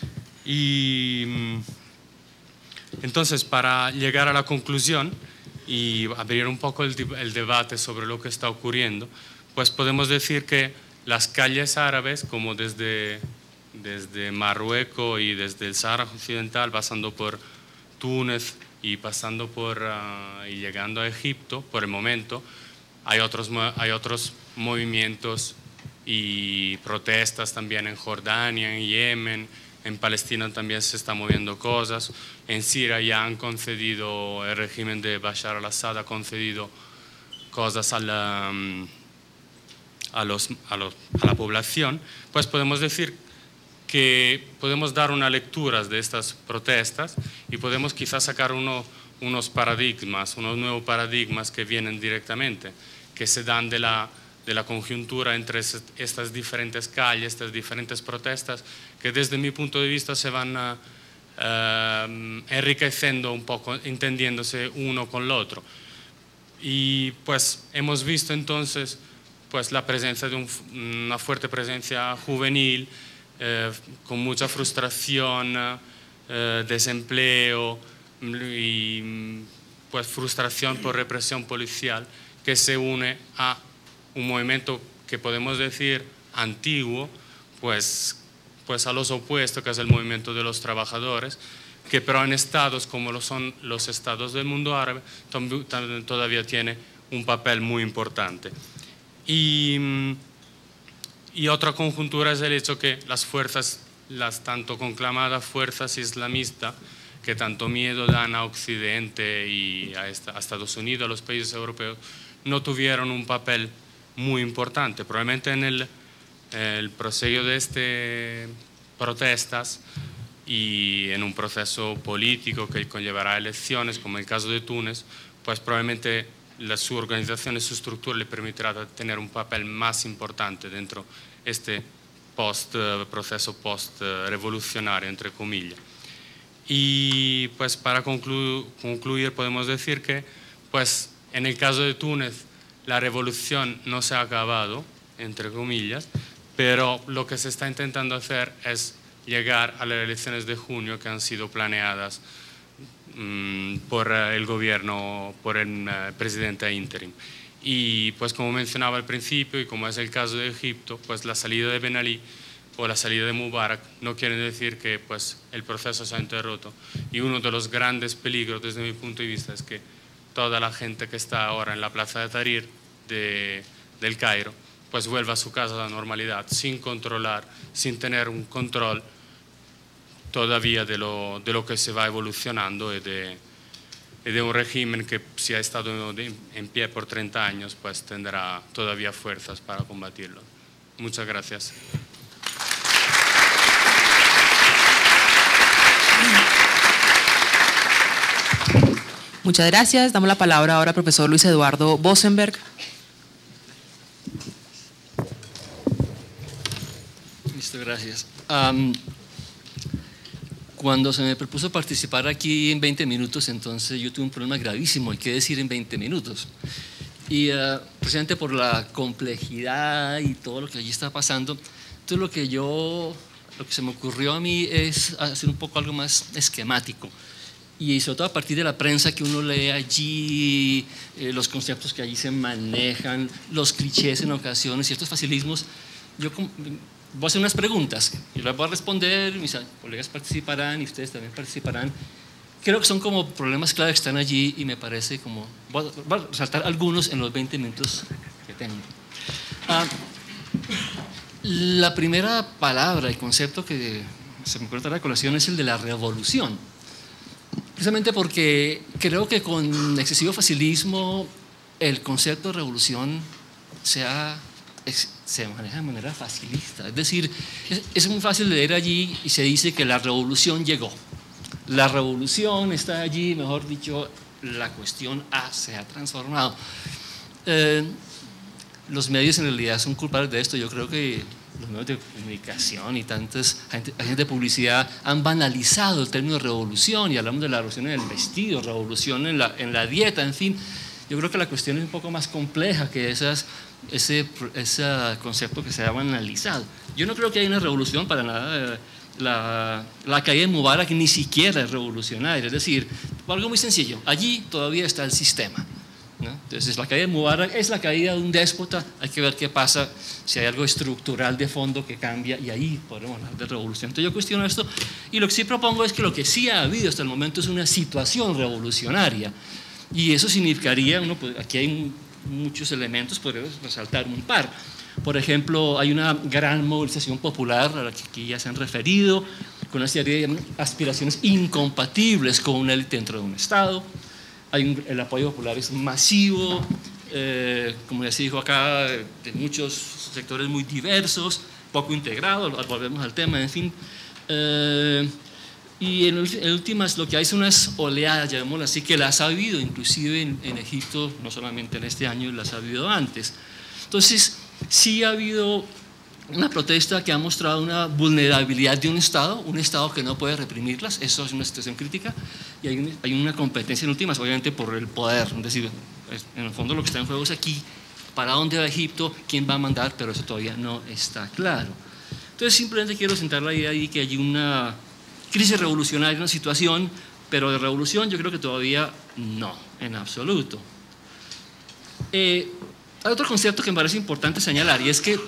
Y entonces, para llegar a la conclusión, y abrir un poco el, el debate sobre lo que está ocurriendo, pues podemos decir que las calles árabes, como desde, desde Marruecos y desde el Sahara Occidental, pasando por Túnez y pasando por, uh, y llegando a Egipto, por el momento, hay otros, hay otros movimientos y protestas también en Jordania, en Yemen, en Palestina también se están moviendo cosas, en Siria ya han concedido, el régimen de Bashar al-Assad ha concedido cosas a la, a, los, a, los, a la población, pues podemos decir que podemos dar una lectura de estas protestas y podemos quizás sacar uno, unos paradigmas, unos nuevos paradigmas que vienen directamente, que se dan de la, de la conjuntura entre estas diferentes calles, estas diferentes protestas, que desde mi punto de vista se van uh, uh, enriqueciendo un poco, entendiéndose uno con el otro. Y pues hemos visto entonces pues, la presencia de un, una fuerte presencia juvenil, eh, con mucha frustración, eh, desempleo y pues, frustración por represión policial, que se une a un movimiento que podemos decir antiguo, pues pues a los opuestos, que es el movimiento de los trabajadores, que pero en estados como lo son los estados del mundo árabe, todavía tiene un papel muy importante. Y, y otra conjuntura es el hecho que las fuerzas, las tanto conclamadas fuerzas islamistas, que tanto miedo dan a Occidente y a, esta, a Estados Unidos, a los países europeos, no tuvieron un papel muy importante. Probablemente en el el proceso de estas protestas y en un proceso político que conllevará elecciones, como el caso de Túnez, pues probablemente la, su organización y su estructura le permitirá tener un papel más importante dentro de este post, proceso post-revolucionario, entre comillas. Y pues para conclu concluir podemos decir que pues, en el caso de Túnez la revolución no se ha acabado, entre comillas, pero lo que se está intentando hacer es llegar a las elecciones de junio que han sido planeadas mmm, por el gobierno, por el uh, presidente interim. Y pues como mencionaba al principio y como es el caso de Egipto, pues la salida de Ben Ali o la salida de Mubarak no quiere decir que pues, el proceso se ha interrumpido. Y uno de los grandes peligros desde mi punto de vista es que toda la gente que está ahora en la plaza de Tahrir de, del Cairo pues vuelva a su casa a la normalidad, sin controlar, sin tener un control todavía de lo, de lo que se va evolucionando y de, y de un régimen que si ha estado en pie por treinta años pues tendrá todavía fuerzas para combatirlo. Muchas gracias. Muchas gracias. Damos la palabra ahora al profesor Luis Eduardo Bosenberg. Listo, gracias. Um, cuando se me propuso participar aquí en veinte minutos, entonces yo tuve un problema gravísimo, hay que decir en veinte minutos. Y uh, precisamente por la complejidad y todo lo que allí está pasando, entonces lo que yo, lo que se me ocurrió a mí es hacer un poco algo más esquemático. Y sobre todo a partir de la prensa que uno lee allí, eh, los conceptos que allí se manejan, los clichés en ocasiones, ciertos facilismos, yo voy a hacer unas preguntas y las voy a responder, mis colegas participarán y ustedes también participarán. Creo que son como problemas clave que están allí y me parece como, voy a, voy a resaltar algunos en los veinte minutos que tengo. Ah, la primera palabra, el concepto que se me ocurre a la colación es el de la revolución. Precisamente porque creo que con excesivo facilismo el concepto de revolución se, ha, se maneja de manera facilista. Es decir, es, es muy fácil leer allí y se dice que la revolución llegó. La revolución está allí, mejor dicho, la cuestión A se ha transformado. Eh, los medios en realidad son culpables de esto. Yo creo que los medios de comunicación y tantas agentes de publicidad han banalizado el término revolución y hablamos de la revolución en el vestido, revolución en la, en la dieta, en fin. Yo creo que la cuestión es un poco más compleja que esas, ese, ese concepto que se ha banalizado. Yo no creo que haya una revolución para nada. La, la caída de Mubarak ni siquiera es revolucionaria, es decir, por algo muy sencillo, allí todavía está el sistema, ¿no? Entonces la caída de Mubarak es la caída de un déspota, hay que ver qué pasa, si hay algo estructural de fondo que cambia y ahí podemos hablar de revolución. Entonces yo cuestiono esto y lo que sí propongo es que lo que sí ha habido hasta el momento es una situación revolucionaria y eso significaría, uno, pues, aquí hay muchos elementos, podríamos resaltar un par. Por ejemplo, hay una gran movilización popular a la que aquí ya se han referido, con una serie de aspiraciones incompatibles con una élite dentro de un Estado. Hay un, el apoyo popular es masivo, eh, como ya se dijo acá, de muchos sectores muy diversos, poco integrados, volvemos al tema, en fin. Eh, y en, en últimas lo que hay son unas oleadas, llamémoslo así, que las ha habido inclusive en, en Egipto, no solamente en este año, las ha habido antes. Entonces, sí ha habido una protesta que ha mostrado una vulnerabilidad de un Estado, un Estado que no puede reprimirlas, eso es una situación crítica, y hay, un, hay una competencia en últimas, obviamente por el poder, es decir, en el fondo lo que está en juego es aquí, para dónde va Egipto, quién va a mandar, pero eso todavía no está claro. Entonces simplemente quiero sentar la idea ahí que hay una crisis revolucionaria, una situación, pero de revolución yo creo que todavía no, en absoluto. Eh, Hay otro concepto que me parece importante señalar y es que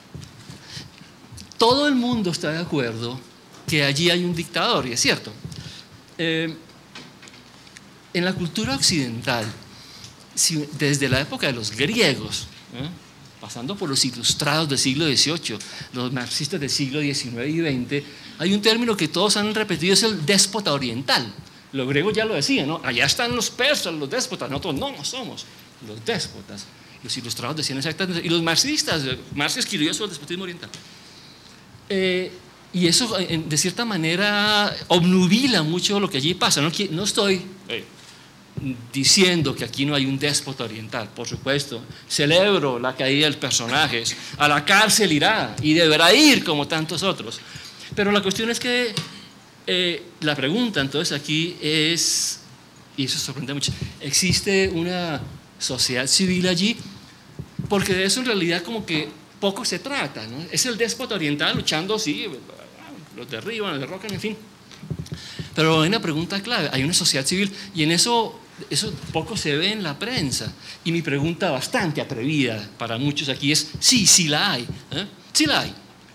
todo el mundo está de acuerdo que allí hay un dictador, y es cierto. Eh, en la cultura occidental, si, desde la época de los griegos, ¿eh? pasando por los ilustrados del siglo dieciocho, los marxistas del siglo diecinueve y veinte, hay un término que todos han repetido, es el déspota oriental. Los griegos ya lo decían, ¿no? Allá están los persas, los déspotas, nosotros no, no somos los déspotas. Los ilustrados decían exactamente, y los marxistas, Marx escribió sobre el despotismo oriental. Eh, y eso, de cierta manera, obnubila mucho lo que allí pasa. No, no estoy eh, diciendo que aquí no hay un déspota oriental, por supuesto. Celebro la caída de personajes, a la cárcel irá y deberá ir como tantos otros. Pero la cuestión es que eh, la pregunta entonces aquí es, y eso sorprende mucho, ¿existe una sociedad civil allí? Porque de eso en realidad como que poco se trata, ¿no? Es el déspota oriental luchando, sí, los derriban, los derrocan, en fin. Pero hay una pregunta clave, hay una sociedad civil y en eso, eso poco se ve en la prensa. Y mi pregunta bastante atrevida para muchos aquí es, sí, sí la hay, ¿eh? Sí la hay.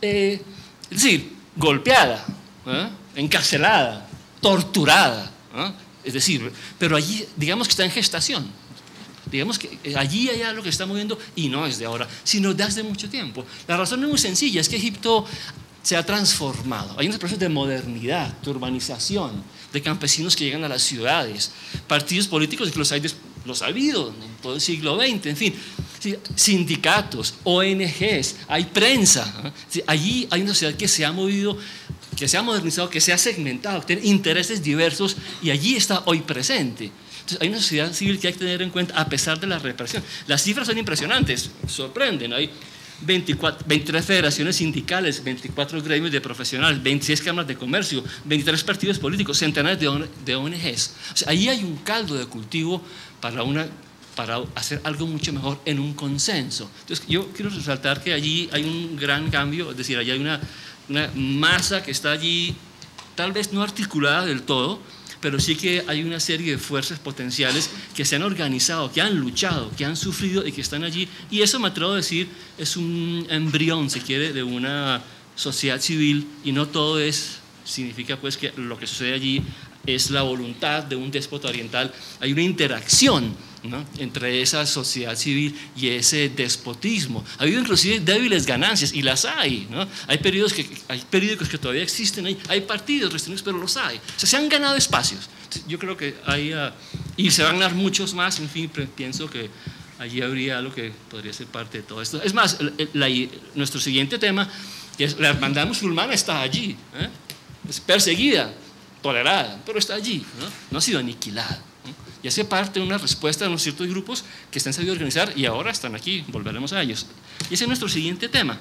eh, es decir, golpeada, ¿eh? encarcelada, torturada, ¿eh? es decir, pero allí digamos que está en gestación. Digamos que allí hay algo que está moviendo y no es de ahora, sino de hace mucho tiempo. La razón es muy sencilla, es que Egipto se ha transformado. Hay unos procesos de modernidad, de urbanización, de campesinos que llegan a las ciudades, partidos políticos que los, hay, los ha habido en todo el siglo veinte, en fin, sindicatos, O N Ges, hay prensa. ¿eh? Allí hay una sociedad que se ha movido, que se ha modernizado, que se ha segmentado, que tiene intereses diversos y allí está hoy presente. Entonces, hay una sociedad civil que hay que tener en cuenta a pesar de la represión. Las cifras son impresionantes, sorprenden. Hay veinticuatro, veintitrés federaciones sindicales, veinticuatro gremios de profesionales, veintiséis cámaras de comercio, veintitrés partidos políticos, centenares de O N Ges. O sea, ahí hay un caldo de cultivo para, una, para hacer algo mucho mejor en un consenso. Entonces, yo quiero resaltar que allí hay un gran cambio, es decir, allí hay una, una masa que está allí, tal vez no articulada del todo, pero sí que hay una serie de fuerzas potenciales que se han organizado, que han luchado, que han sufrido y que están allí. Y eso, me atrevo a decir, es un embrión, si quiere, de una sociedad civil, y no todo es, significa pues que lo que sucede allí es la voluntad de un déspota oriental. Hay una interacción, ¿no?, entre esa sociedad civil y ese despotismo. Ha habido inclusive débiles ganancias, y las hay, ¿no? Hay periódicos que, hay periódicos que todavía existen, hay, hay partidos restringidos, pero los hay. O sea, se han ganado espacios. Yo creo que hay, uh, y se van a ganar muchos más, en fin, pienso que allí habría algo que podría ser parte de todo esto. Es más, la, la, nuestro siguiente tema, que es la hermandad musulmana, está allí, ¿eh? Es perseguida, tolerada, pero está allí, ¿no? No ha sido aniquilada. Y hace parte de una respuesta de unos ciertos grupos que están sabiendo organizar y ahora están aquí, volveremos a ellos. Y ese es nuestro siguiente tema.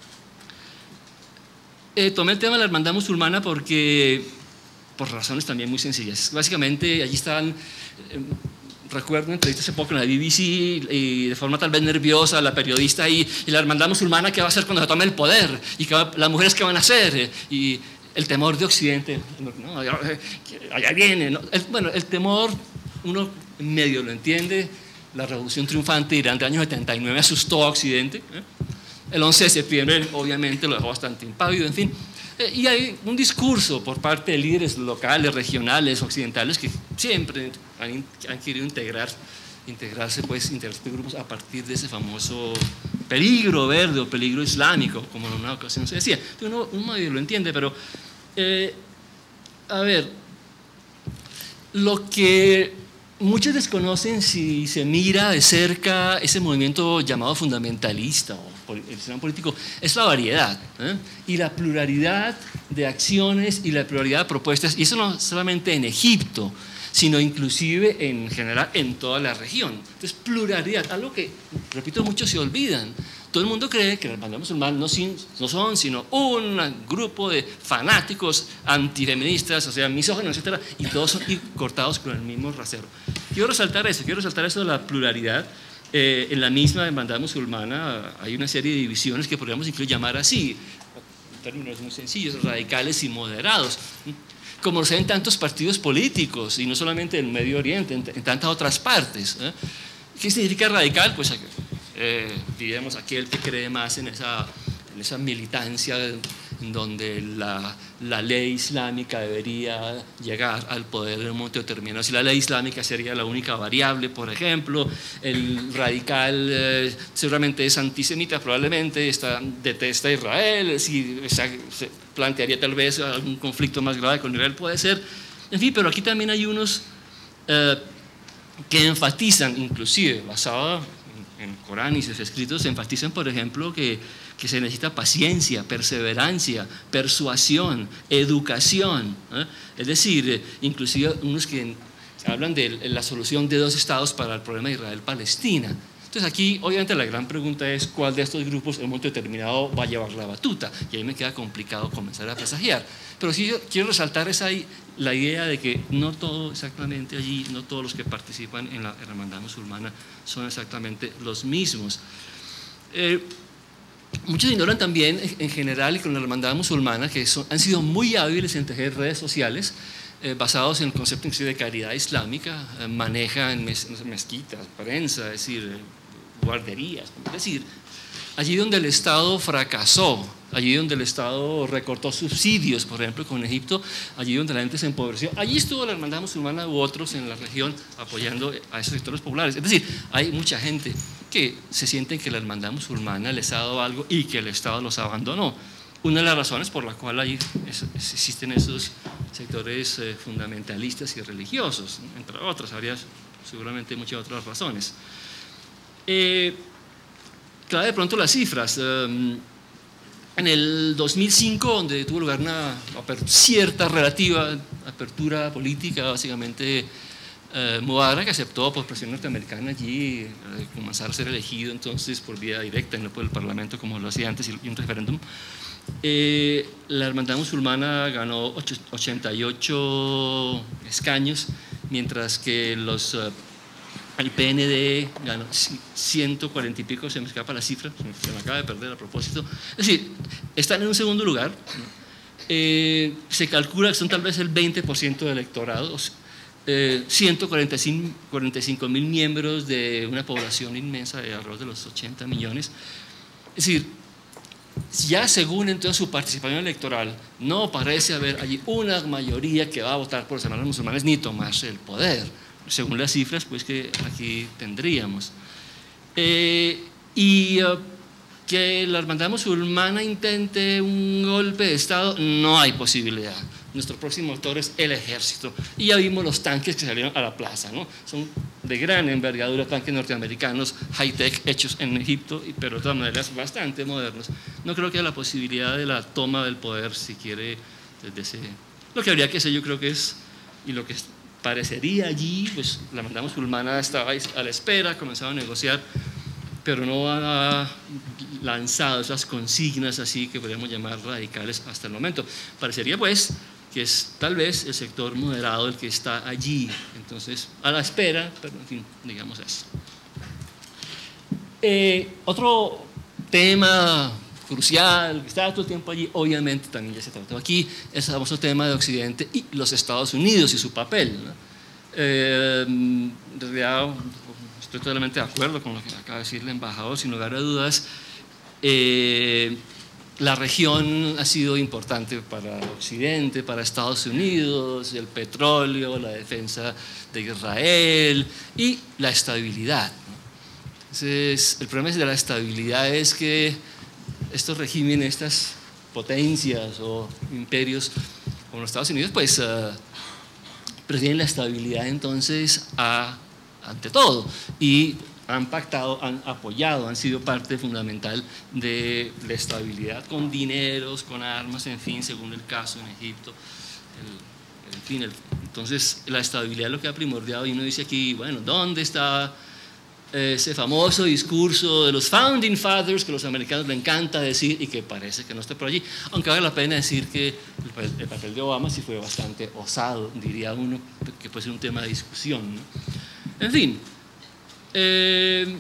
Eh, tomé el tema de la hermandad musulmana porque, por razones también muy sencillas. Básicamente, allí estaban, eh, recuerdo una entrevista hace poco en la B B C, y de forma tal vez nerviosa, la periodista ahí, y la hermandad musulmana, ¿qué va a hacer cuando se tome el poder? Y que va, las mujeres, ¿qué van a hacer? Y el temor de Occidente, no, allá, allá viene, ¿no? el, bueno, el temor, uno medio lo entiende. La revolución triunfante de Irán del año setenta y nueve asustó a Occidente, ¿eh? El once de septiembre obviamente lo dejó bastante impávido, en fin, eh, y hay un discurso por parte de líderes locales, regionales, occidentales, que siempre han, han querido integrar, integrarse, pues, integrarse de grupos a partir de ese famoso peligro verde o peligro islámico, como en una ocasión se decía. Uno, uno medio lo entiende, pero eh, a ver, lo que muchos desconocen, si se mira de cerca ese movimiento llamado fundamentalista o el Islam político, es la variedad, ¿eh? y la pluralidad de acciones y la pluralidad de propuestas, y eso no solamente en Egipto, sino inclusive en general en toda la región. Entonces, pluralidad, algo que, repito, muchos se olvidan. Todo el mundo cree que la hermandad musulmana no, no son sino un grupo de fanáticos antifeministas, o sea, misóginos, etcétera, y todos son y cortados con el mismo rasero. Quiero resaltar eso, quiero resaltar eso de la pluralidad. Eh, en la misma hermandad musulmana hay una serie de divisiones que podríamos incluso llamar así, en términos muy sencillos, radicales y moderados, como lo en tantos partidos políticos, y no solamente en el Medio Oriente, en, en tantas otras partes, ¿eh? ¿Qué significa radical? Pues eh, digamos aquel que cree más en esa, en esa militancia en donde la, la ley islámica debería llegar al poder en un momento determinado. Si la ley islámica sería la única variable, por ejemplo, el radical eh, seguramente es antisemita, probablemente está, detesta a Israel, si esa, se plantearía tal vez algún conflicto más grave con Israel, puede ser. En fin, pero aquí también hay unos eh, que enfatizan, inclusive basado en el Corán y sus escritos, enfatizan, por ejemplo, que, que se necesita paciencia, perseverancia, persuasión, educación, ¿eh? Es decir, eh, inclusive unos que hablan de la solución de dos estados para el problema de Israel-Palestina. Entonces aquí, obviamente, la gran pregunta es cuál de estos grupos en un momento determinado va a llevar la batuta, y ahí me queda complicado comenzar a presagiar. Pero sí quiero resaltar esa, la idea de que no todo exactamente allí, no todos los que participan en la hermandad musulmana son exactamente los mismos. Eh, muchos ignoran también, en general, y con la hermandad musulmana, que son, han sido muy hábiles en tejer redes sociales, Eh, basados en el concepto de caridad islámica, eh, manejan mez, mezquitas, prensa, es decir, eh, guarderías, es decir, allí donde el Estado fracasó, allí donde el Estado recortó subsidios, por ejemplo, con Egipto, allí donde la gente se empobreció, allí estuvo la Hermandad Musulmana u otros en la región apoyando a esos sectores populares. Es decir, hay mucha gente que se sienten que la Hermandad Musulmana les ha dado algo y que el Estado los abandonó. Una de las razones por la cual ahí existen esos sectores eh, fundamentalistas y religiosos, entre otras, habría seguramente muchas otras razones. Eh, claro, de pronto las cifras. Eh, en el dos mil cinco, donde tuvo lugar una cierta relativa apertura política, básicamente eh, Mubarak aceptó por presión norteamericana allí eh, comenzar a ser elegido entonces por vía directa y no por el Parlamento como lo hacía antes y un referéndum. Eh, la Hermandad Musulmana ganó ochenta y ocho escaños, mientras que los, uh, el P N D ganó ciento cuarenta y pico, se me escapa la cifra, se me acaba de perder a propósito. Es decir, están en un segundo lugar. Eh, se calcula que son tal vez el veinte por ciento del electorado, eh, ciento cuarenta y cinco mil miembros de una población inmensa de alrededor de los ochenta millones. Es decir, ya según entonces su participación electoral, no parece haber allí una mayoría que va a votar por los hermanos musulmanes ni tomarse el poder, según las cifras pues, que aquí tendríamos. Eh, y uh, que la Hermandad Musulmana intente un golpe de Estado, no hay posibilidad. Nuestro próximo actor es el ejército. Y ya vimos los tanques que salieron a la plaza, ¿no? Son de gran envergadura, tanques norteamericanos, high-tech, hechos en Egipto, pero de todas maneras bastante modernos. No creo que haya la posibilidad de la toma del poder, si quiere, desde ese... Lo que habría que hacer yo creo que es, y lo que parecería allí, pues la Hermandad Musulmana estaba a la espera, comenzaba a negociar, pero no ha lanzado esas consignas así que podríamos llamar radicales hasta el momento. Parecería pues que es tal vez el sector moderado el que está allí, entonces a la espera, pero en fin, digamos eso. Eh, otro tema crucial que está todo el tiempo allí, obviamente también ya se trató aquí, es el famoso tema de Occidente y los Estados Unidos y su papel, ¿no? Eh, en realidad, estoy totalmente de acuerdo con lo que acaba de decir el embajador, sin lugar a dudas. Eh, la región ha sido importante para Occidente, para Estados Unidos, el petróleo, la defensa de Israel y la estabilidad, ¿no? Entonces, el problema de la estabilidad es que estos regímenes, estas potencias o imperios como los Estados Unidos, pues uh, prefieren la estabilidad entonces a ante todo, y han pactado, han apoyado, han sido parte fundamental de la estabilidad con dineros, con armas, en fin, según el caso en Egipto. El, en fin, el, entonces la estabilidad es lo que ha primordiado y uno dice aquí, bueno, ¿dónde está ese famoso discurso de los Founding Fathers que a los americanos les encanta decir y que parece que no está por allí? Aunque vale la pena decir que el, el papel de Obama sí fue bastante osado, diría uno, que puede ser un tema de discusión, ¿no? En fin, eh,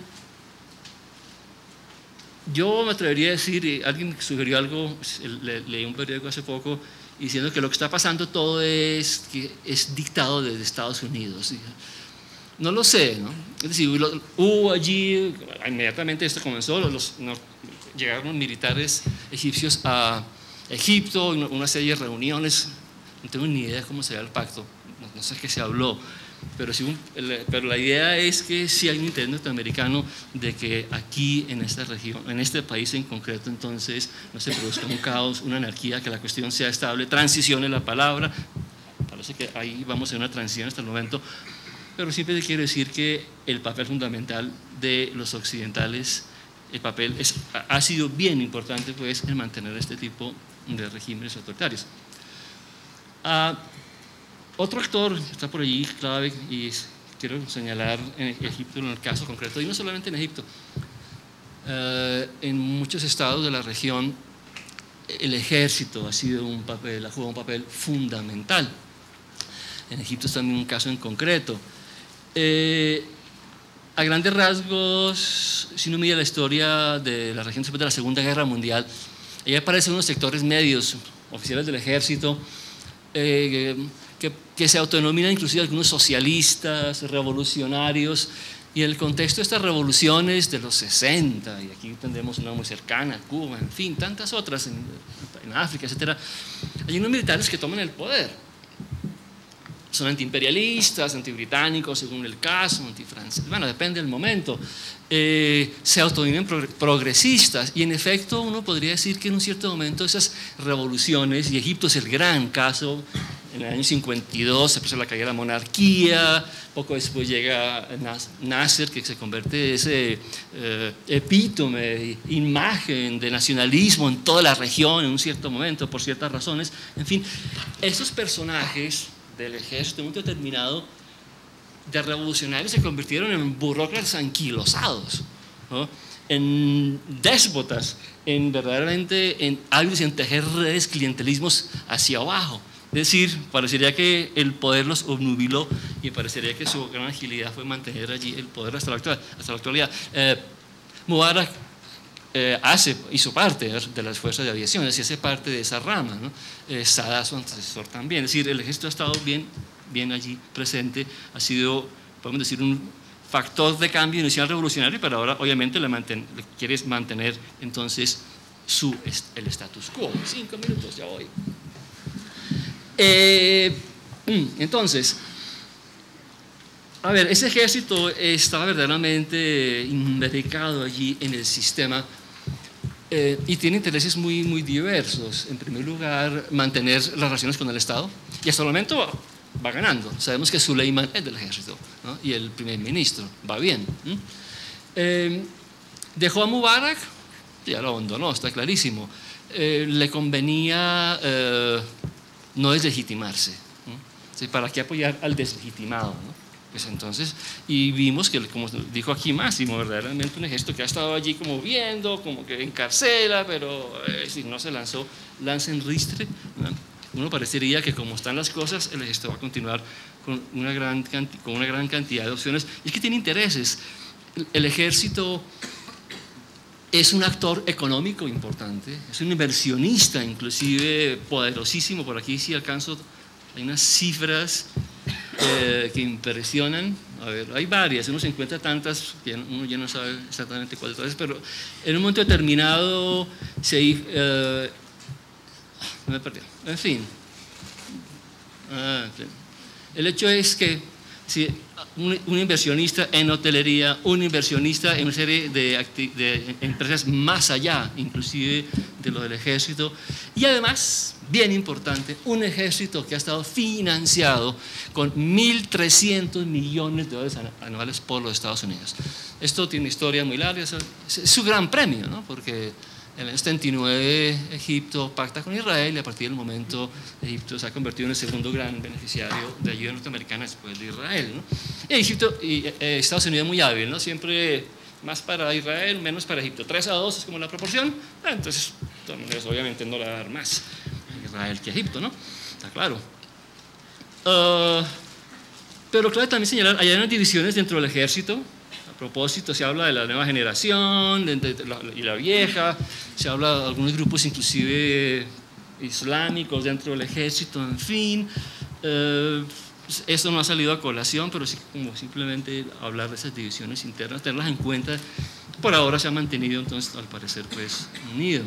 yo me atrevería a decir, alguien sugirió algo, le, leí un periódico hace poco diciendo que lo que está pasando todo es, que es dictado desde Estados Unidos. No lo sé, ¿no? Es decir, hubo allí, inmediatamente esto comenzó, los, no, llegaron militares egipcios a Egipto, una serie de reuniones, no tengo ni idea de cómo será el pacto, no, no sé qué se habló. Pero, si un, pero la idea es que sí hay un interés norteamericano de que aquí en esta región, en este país en concreto, entonces no se produzca un caos, una anarquía, que la cuestión sea estable, transicione la palabra. Parece que ahí vamos a una transición hasta el momento, pero siempre quiero decir que el papel fundamental de los occidentales, el papel es, ha sido bien importante pues en mantener este tipo de regímenes autoritarios. Uh, Otro actor está por allí clave y quiero señalar en Egipto en el caso concreto, y no solamente en Egipto, uh, en muchos estados de la región el ejército ha sido un papel, ha jugado un papel fundamental. En Egipto es también un caso en concreto. Eh, a grandes rasgos, si uno mira la historia de la región después de la Segunda Guerra Mundial, ahí aparecen unos sectores medios, oficiales del ejército, eh, que, que se autodenominan inclusive algunos socialistas, revolucionarios, Y en el contexto de estas revoluciones de los sesenta, y aquí tendremos una muy cercana, Cuba, en fin, tantas otras en, en África, etcétera, hay unos militares que toman el poder. Son antiimperialistas, antibritánicos, según el caso, antifranceses, bueno, depende del momento. Eh, se autodefinen progresistas, y en efecto uno podría decir que en un cierto momento esas revoluciones, y Egipto es el gran caso, en el año cincuenta y dos se produce la caída de la monarquía, poco después llega Nasser, que se convierte en ese eh, epítome, imagen de nacionalismo en toda la región en un cierto momento, por ciertas razones. En fin, estos personajes del ejército en un momento determinado de revolucionarios se convirtieron en burócratas anquilosados, ¿no? En déspotas, en verdaderamente en hábiles en tejer redes clientelismos hacia abajo. Es decir, parecería que el poder los obnubiló y parecería que su gran agilidad fue mantener allí el poder hasta la, actual, hasta la actualidad. Eh, Mubarak eh, hace, hizo parte de las fuerzas de aviación, es hace parte de esa rama, ¿no? eh, Sadat, su antecesor, también. Es decir, el ejército ha estado bien, bien allí presente, ha sido, podemos decir, un factor de cambio inicial revolucionario, pero ahora obviamente le, manten, le quiere mantener entonces su, el status quo. Cinco minutos, ya voy. Eh, entonces, a ver, ese ejército estaba verdaderamente imbricado allí en el sistema eh, y tiene intereses muy, muy diversos. En primer lugar, mantener las relaciones con el Estado, y hasta el momento va ganando. Sabemos que Suleiman es del ejército, ¿no? Y el primer ministro va bien. Eh, dejó a Mubarak, ya lo abandonó, está clarísimo. Eh, le convenía eh, no deslegitimarse, ¿no? Sí, ¿para qué apoyar al deslegitimado, ¿no? Pues entonces, y vimos que, como dijo aquí Máximo, verdaderamente un ejército que ha estado allí como viendo, como que encarcela, pero eh, si no se lanzó, lanza en ristre, ¿no? Uno parecería que como están las cosas, el ejército va a continuar con una gran, con una gran cantidad de opciones, y es que tiene intereses. El, el ejército es un actor económico importante, es un inversionista inclusive poderosísimo. Por aquí sí alcanzo, hay unas cifras eh, que impresionan. A ver, hay varias, uno se encuentra tantas que uno ya no sabe exactamente cuáles son, pero en un momento determinado se, eh, me perdí, en fin. Ah, en fin. El hecho es que si un, un inversionista en hotelería, un inversionista en una serie de, de empresas más allá, inclusive de lo del ejército, y además, bien importante, un ejército que ha estado financiado con mil trescientos millones de dólares anuales por los Estados Unidos. Esto tiene una historia muy larga, es, es su gran premio, ¿no? Porque en el setenta y nueve Egipto pacta con Israel, y a partir del momento Egipto se ha convertido en el segundo gran beneficiario de ayuda norteamericana después de Israel, ¿no? Y Egipto y eh, Estados Unidos muy hábil, ¿no? Siempre más para Israel, menos para Egipto. tres a dos es como la proporción. Entonces, entonces obviamente no le va a dar más a Israel que a Egipto, ¿no? Está claro. Uh, pero claro, también señalar, hay unas divisiones dentro del ejército. A propósito, se habla de la nueva generación de, de, de la, y la vieja, se habla de algunos grupos inclusive islámicos dentro del ejército, en fin. Eh, esto no ha salido a colación, pero sí como simplemente hablar de esas divisiones internas, tenerlas en cuenta. Por ahora se ha mantenido, entonces, al parecer, pues, unido.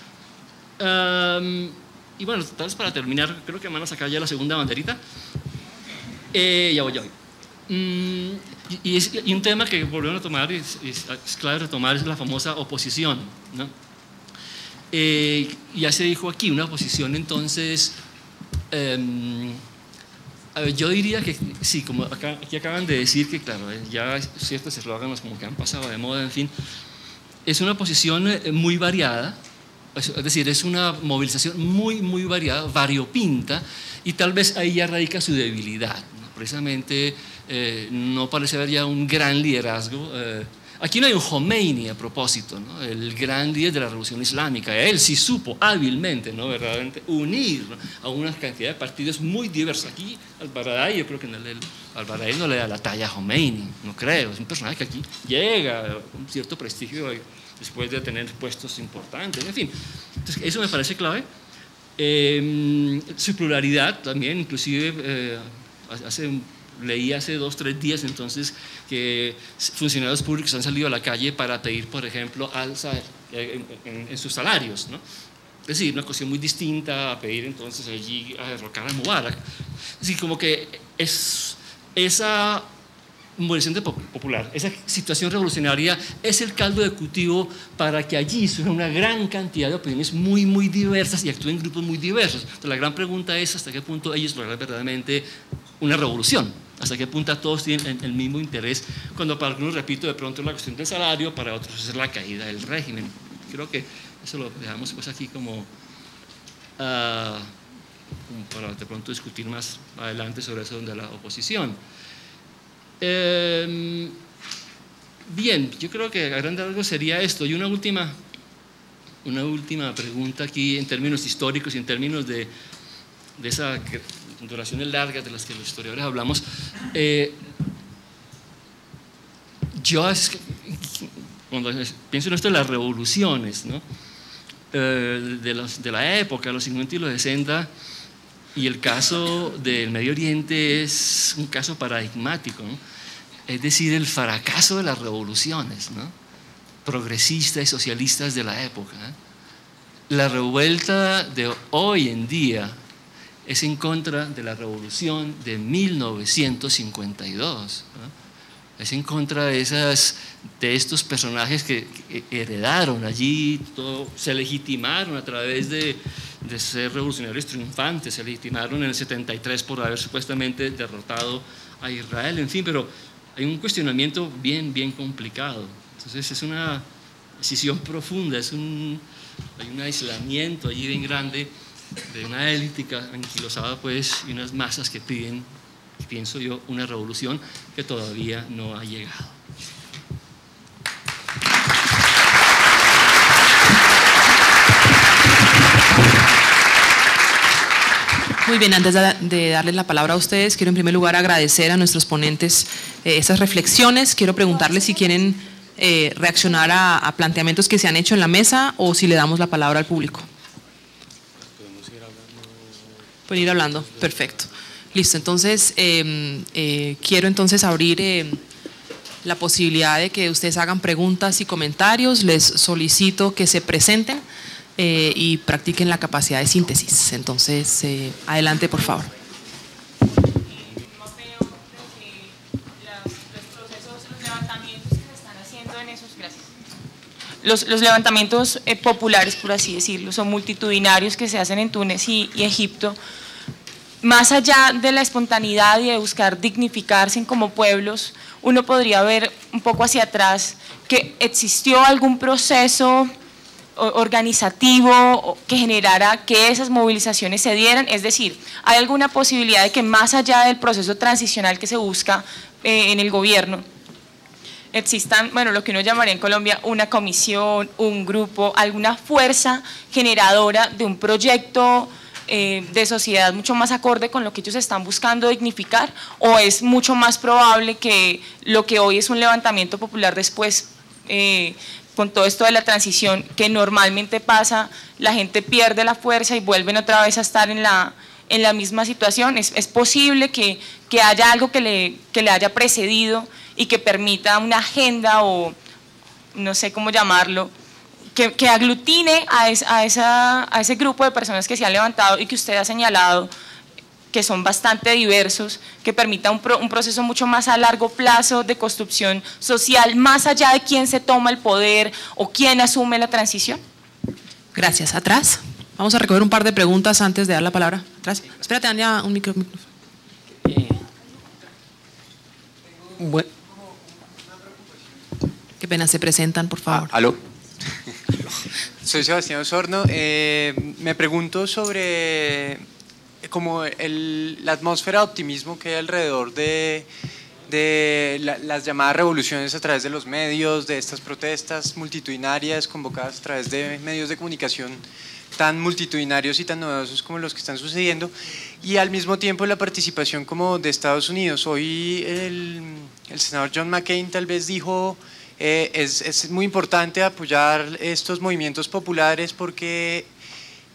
Um, y bueno, tal vez para terminar, creo que van a sacar ya la segunda banderita. Eh, ya voy, ya voy. Mm, y, es, y un tema que volvieron a tomar, y es, es, es clave retomar, es la famosa oposición, ¿no? Eh, ya se dijo aquí, una oposición entonces, eh, a ver, yo diría que sí, como acá, aquí acaban de decir que claro, ya ciertos eslóganes como que han pasado de moda, en fin, es una oposición muy variada, es decir, es una movilización muy, muy variada, variopinta, y tal vez ahí ya radica su debilidad, ¿no? Precisamente eh, no parece haber ya un gran liderazgo. Eh, aquí no hay un Khomeini a propósito, ¿no? El gran líder de la revolución islámica. Él sí supo hábilmente, ¿no? Verdaderamente unir, ¿no? A una cantidad de partidos muy diversos. Aquí al-Baradei, yo creo que el, al-Baradei no le da la talla a Khomeini, no creo. Es un personaje que aquí llega con cierto prestigio después de tener puestos importantes, en fin. Entonces, eso me parece clave. Eh, su pluralidad también, inclusive eh, hace leí hace dos, tres días entonces que funcionarios públicos han salido a la calle para pedir, por ejemplo, alza en, en, en sus salarios, ¿no? Es decir, una cuestión muy distinta a pedir entonces allí a derrocar a Mubarak. Es decir, como que es, esa movilización popular, esa situación revolucionaria es el caldo de cultivo para que allí surja una gran cantidad de opiniones muy, muy diversas y actúen grupos muy diversos. Entonces, la gran pregunta es hasta qué punto ellos logran verdaderamente una revolución, hasta qué punto todos tienen el mismo interés, cuando para algunos, repito, de pronto es la cuestión del salario, para otros es la caída del régimen. Creo que eso lo dejamos pues aquí como, uh, como para de pronto discutir más adelante sobre eso de la oposición. Eh, bien, yo creo que a grandes rasgos sería esto. Y una última, una última pregunta aquí en términos históricos y en términos de, de esas duraciones largas de las que los historiadores hablamos. Eh, yo es que, cuando pienso en esto de las revoluciones, ¿no? eh, de, los, de la época, los cincuenta y los sesenta, y el caso del Medio Oriente es un caso paradigmático, ¿no? Es decir, el fracaso de las revoluciones, ¿no? Progresistas y socialistas de la época, ¿eh? La revuelta de hoy en día es en contra de la revolución de mil novecientos cincuenta y dos, ¿no? Es en contra de, esas, de estos personajes que, que heredaron allí, todo, se legitimaron a través de, de ser revolucionarios triunfantes, se legitimaron en el setenta y tres por haber supuestamente derrotado a Israel, en fin, pero hay un cuestionamiento bien, bien complicado. Entonces es una decisión profunda, es un, hay un aislamiento allí bien grande de una élite anquilosada, pues, y unas masas que piden, pienso yo, una revolución que todavía no ha llegado. Muy bien, antes de darles la palabra a ustedes, quiero en primer lugar agradecer a nuestros ponentes eh, esas reflexiones. Quiero preguntarles si quieren eh, reaccionar a, a planteamientos que se han hecho en la mesa o si le damos la palabra al público. Pueden ir hablando, perfecto. Listo, entonces eh, eh, quiero entonces abrir eh, la posibilidad de que ustedes hagan preguntas y comentarios. Les solicito que se presenten eh, y practiquen la capacidad de síntesis. Entonces, eh, adelante, por favor. Los, los levantamientos eh, populares, por así decirlo, son multitudinarios que se hacen en Túnez y, y Egipto. Más allá de la espontaneidad y de buscar dignificarse como pueblos, uno podría ver un poco hacia atrás que existió algún proceso organizativo que generara que esas movilizaciones se dieran, es decir, ¿hay alguna posibilidad de que más allá del proceso transicional que se busca eh, en el gobierno, existan, bueno, lo que uno llamaría en Colombia una comisión, un grupo, alguna fuerza generadora de un proyecto eh, de sociedad mucho más acorde con lo que ellos están buscando dignificar, o es mucho más probable que lo que hoy es un levantamiento popular después, eh, con todo esto de la transición que normalmente pasa, la gente pierde la fuerza y vuelven otra vez a estar en la, en la misma situación? ¿Es, es posible que, que haya algo que le, que le haya precedido y que permita una agenda o no sé cómo llamarlo, que, que aglutine a, es, a, esa, a ese grupo de personas que se han levantado y que usted ha señalado que son bastante diversos, que permita un, pro, un proceso mucho más a largo plazo de construcción social, más allá de quién se toma el poder o quién asume la transición? Gracias. Atrás. Vamos a recoger un par de preguntas antes de dar la palabra. Atrás. Espérate, Ania, un micrófono. Eh, bueno. Qué pena, se presentan, por favor. Ah, ¿aló? Soy Sebastián Osorno. Eh, me pregunto sobre como el, la atmósfera de optimismo que hay alrededor de, de la, las llamadas revoluciones a través de los medios, de estas protestas multitudinarias convocadas a través de medios de comunicación tan multitudinarios y tan novedosos como los que están sucediendo, y al mismo tiempo la participación como de Estados Unidos. Hoy el, el senador John McCain tal vez dijo eh, es, es muy importante apoyar estos movimientos populares porque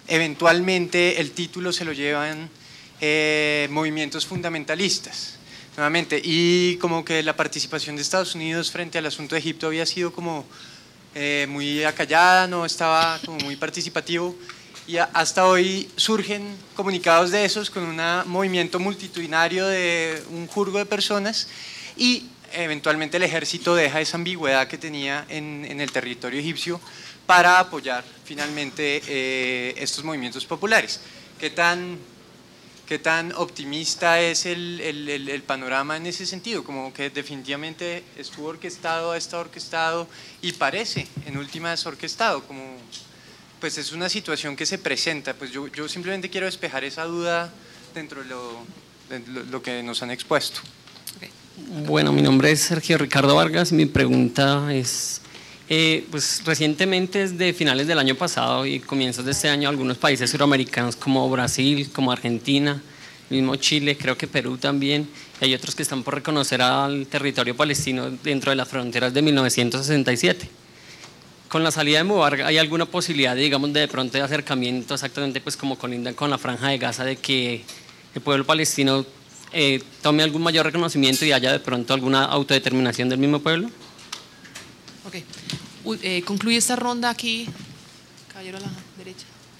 eventualmente el título se lo llevan eh, movimientos fundamentalistas. nuevamente. Y como que la participación de Estados Unidos frente al asunto de Egipto había sido como eh, muy acallada, no estaba como muy participativo. Y hasta hoy surgen comunicados de esos con un movimiento multitudinario de un jurgo de personas y eventualmente el ejército deja esa ambigüedad que tenía en, en el territorio egipcio para apoyar finalmente eh, estos movimientos populares. ¿Qué tan, qué tan optimista es el, el, el, el panorama en ese sentido? Como que definitivamente estuvo orquestado, ha estado orquestado y parece en últimas orquestado, como pues es una situación que se presenta. Pues yo, yo simplemente quiero despejar esa duda dentro de lo, de lo, lo que nos han expuesto. Okay. Bueno, mi nombre es Sergio Ricardo Vargas. Mi pregunta es, eh, pues recientemente, desde finales del año pasado y comienzos de este año, algunos países suramericanos como Brasil, como Argentina, mismo Chile, creo que Perú también, y hay otros que están por reconocer al territorio palestino dentro de las fronteras de mil novecientos sesenta y siete. Con la salida de Mubarak, ¿hay alguna posibilidad, digamos, de, de pronto de acercamiento exactamente pues como colinda con la Franja de Gaza, de que el pueblo palestino eh, tome algún mayor reconocimiento y haya de pronto alguna autodeterminación del mismo pueblo? Ok. Uy, eh, concluye esta ronda aquí. Caballero a la derecha.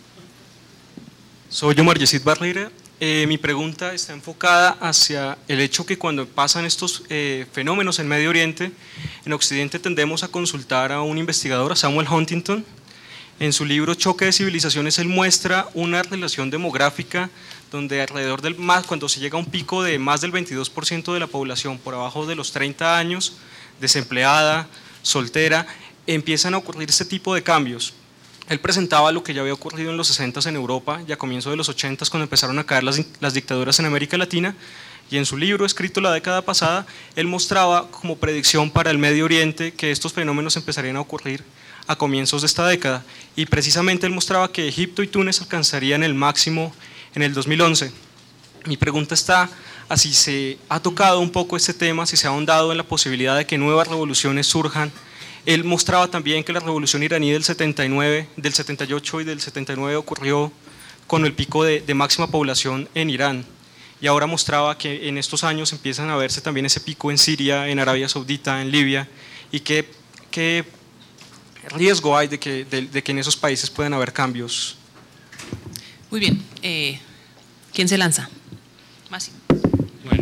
Soy Omar Yesid Barreira. Eh, mi pregunta está enfocada hacia el hecho que cuando pasan estos eh, fenómenos en Medio Oriente, en Occidente tendemos a consultar a un investigador, a Samuel Huntington. En su libro Choque de Civilizaciones, él muestra una relación demográfica donde alrededor del más, cuando se llega a un pico de más del veintidós por ciento de la población por abajo de los treinta años, desempleada, soltera, empiezan a ocurrir este tipo de cambios. Él presentaba lo que ya había ocurrido en los sesentas en Europa y a comienzos de los ochentas cuando empezaron a caer las, las dictaduras en América Latina, y en su libro escrito la década pasada, él mostraba como predicción para el Medio Oriente que estos fenómenos empezarían a ocurrir a comienzos de esta década, y precisamente él mostraba que Egipto y Túnez alcanzarían el máximo en el dos mil once. Mi pregunta está a si se ha tocado un poco este tema, si se ha ahondado en la posibilidad de que nuevas revoluciones surjan. Él mostraba también que la revolución iraní del setenta y nueve, del setenta y ocho y del setenta y nueve ocurrió con el pico de, de máxima población en Irán, y ahora mostraba que en estos años empiezan a verse también ese pico en Siria, en Arabia Saudita, en Libia, y qué, qué riesgo hay de que, de, de que en esos países puedan haber cambios. Muy bien. Eh, ¿Quién se lanza? Masi. Bueno,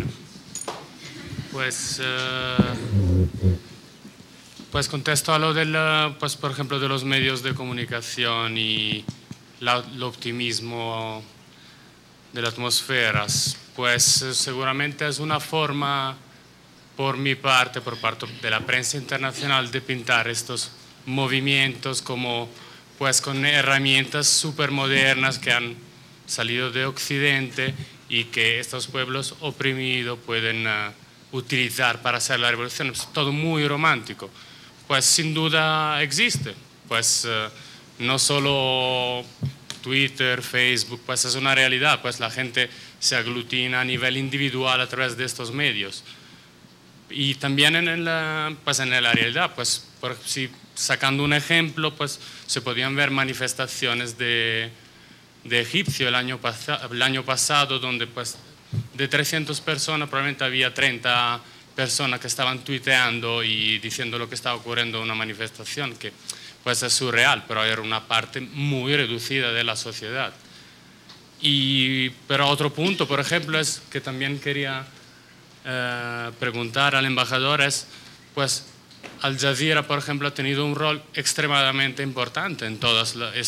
pues... Uh... Pues contesto a lo del, pues por ejemplo, de los medios de comunicación y la, el optimismo de las atmósferas. Pues seguramente es una forma, por mi parte, por parte de la prensa internacional, de pintar estos movimientos como, pues con herramientas súper modernas que han salido de Occidente y que estos pueblos oprimidos pueden uh, utilizar para hacer la revolución. Es todo muy romántico. Pues sin duda existe, pues uh, no solo Twitter, Facebook, pues es una realidad, pues la gente se aglutina a nivel individual a través de estos medios. Y también en la, pues en la realidad, pues por, si, sacando un ejemplo, pues se podían ver manifestaciones de, de egipcio el año, el año pasado, donde pues de trescientas personas probablemente había treinta personas que estaban tuiteando y diciendo lo que estaba ocurriendo en una manifestación, que pues es surreal, pero era una parte muy reducida de la sociedad. Y, pero otro punto, por ejemplo, es que también quería eh, preguntar al embajador, es, pues Al Jazeera, por ejemplo, ha tenido un rol extremadamente importante en toda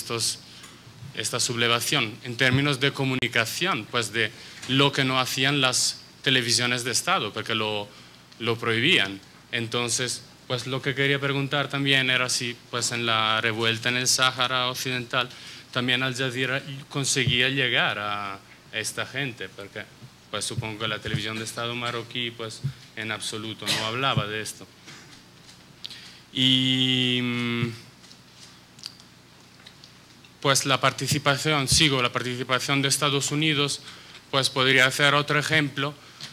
esta sublevación, en términos de comunicación, pues de lo que no hacían las televisiones de Estado, porque lo lo prohibían. Entonces, pues lo que quería preguntar también era si pues en la revuelta en el Sáhara Occidental también Al Jazeera conseguía llegar a esta gente, porque pues supongo que la televisión de Estado marroquí pues en absoluto no hablaba de esto. Y pues la participación, sigo la participación de Estados Unidos, pues podría hacer otro ejemplo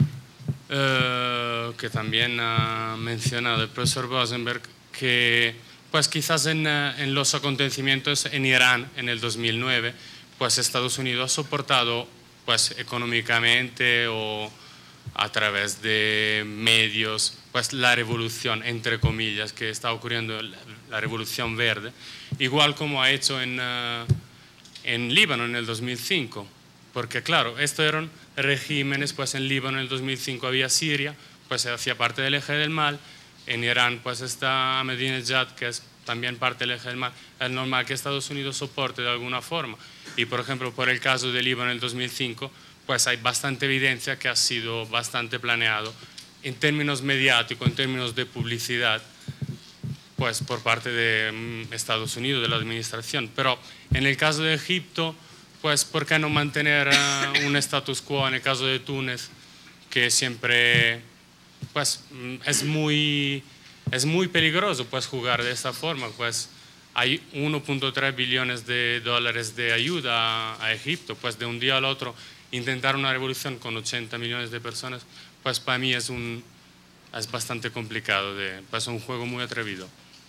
Uh, que también ha mencionado el profesor Bosenberg, que pues quizás en, en los acontecimientos en Irán en el dos mil nueve, pues Estados Unidos ha soportado pues económicamente o a través de medios, pues la revolución, entre comillas, que está ocurriendo, la revolución verde, igual como ha hecho en, uh, en Líbano en el dos mil cinco, porque claro, estos eran regímenes, pues en Líbano en el dos mil cinco había Siria, pues hacía parte del eje del mal, en Irán pues está Ahmadinejad, que es también parte del eje del mal, es normal que Estados Unidos soporte de alguna forma, y por ejemplo, por el caso de Líbano en el dos mil cinco, pues hay bastante evidencia que ha sido bastante planeado en términos mediáticos, en términos de publicidad, pues por parte de mm, Estados Unidos, de la administración. Pero en el caso de Egipto, pues ¿por qué no mantener uh, un status quo? En el caso de Túnez, que siempre pues es muy, es muy peligroso pues jugar de esta forma, pues hay uno punto tres billones de dólares de ayuda a, a Egipto, pues de un día al otro intentar una revolución con ochenta millones de personas, pues para mí es, un, es bastante complicado, de, pues un juego muy atrevido.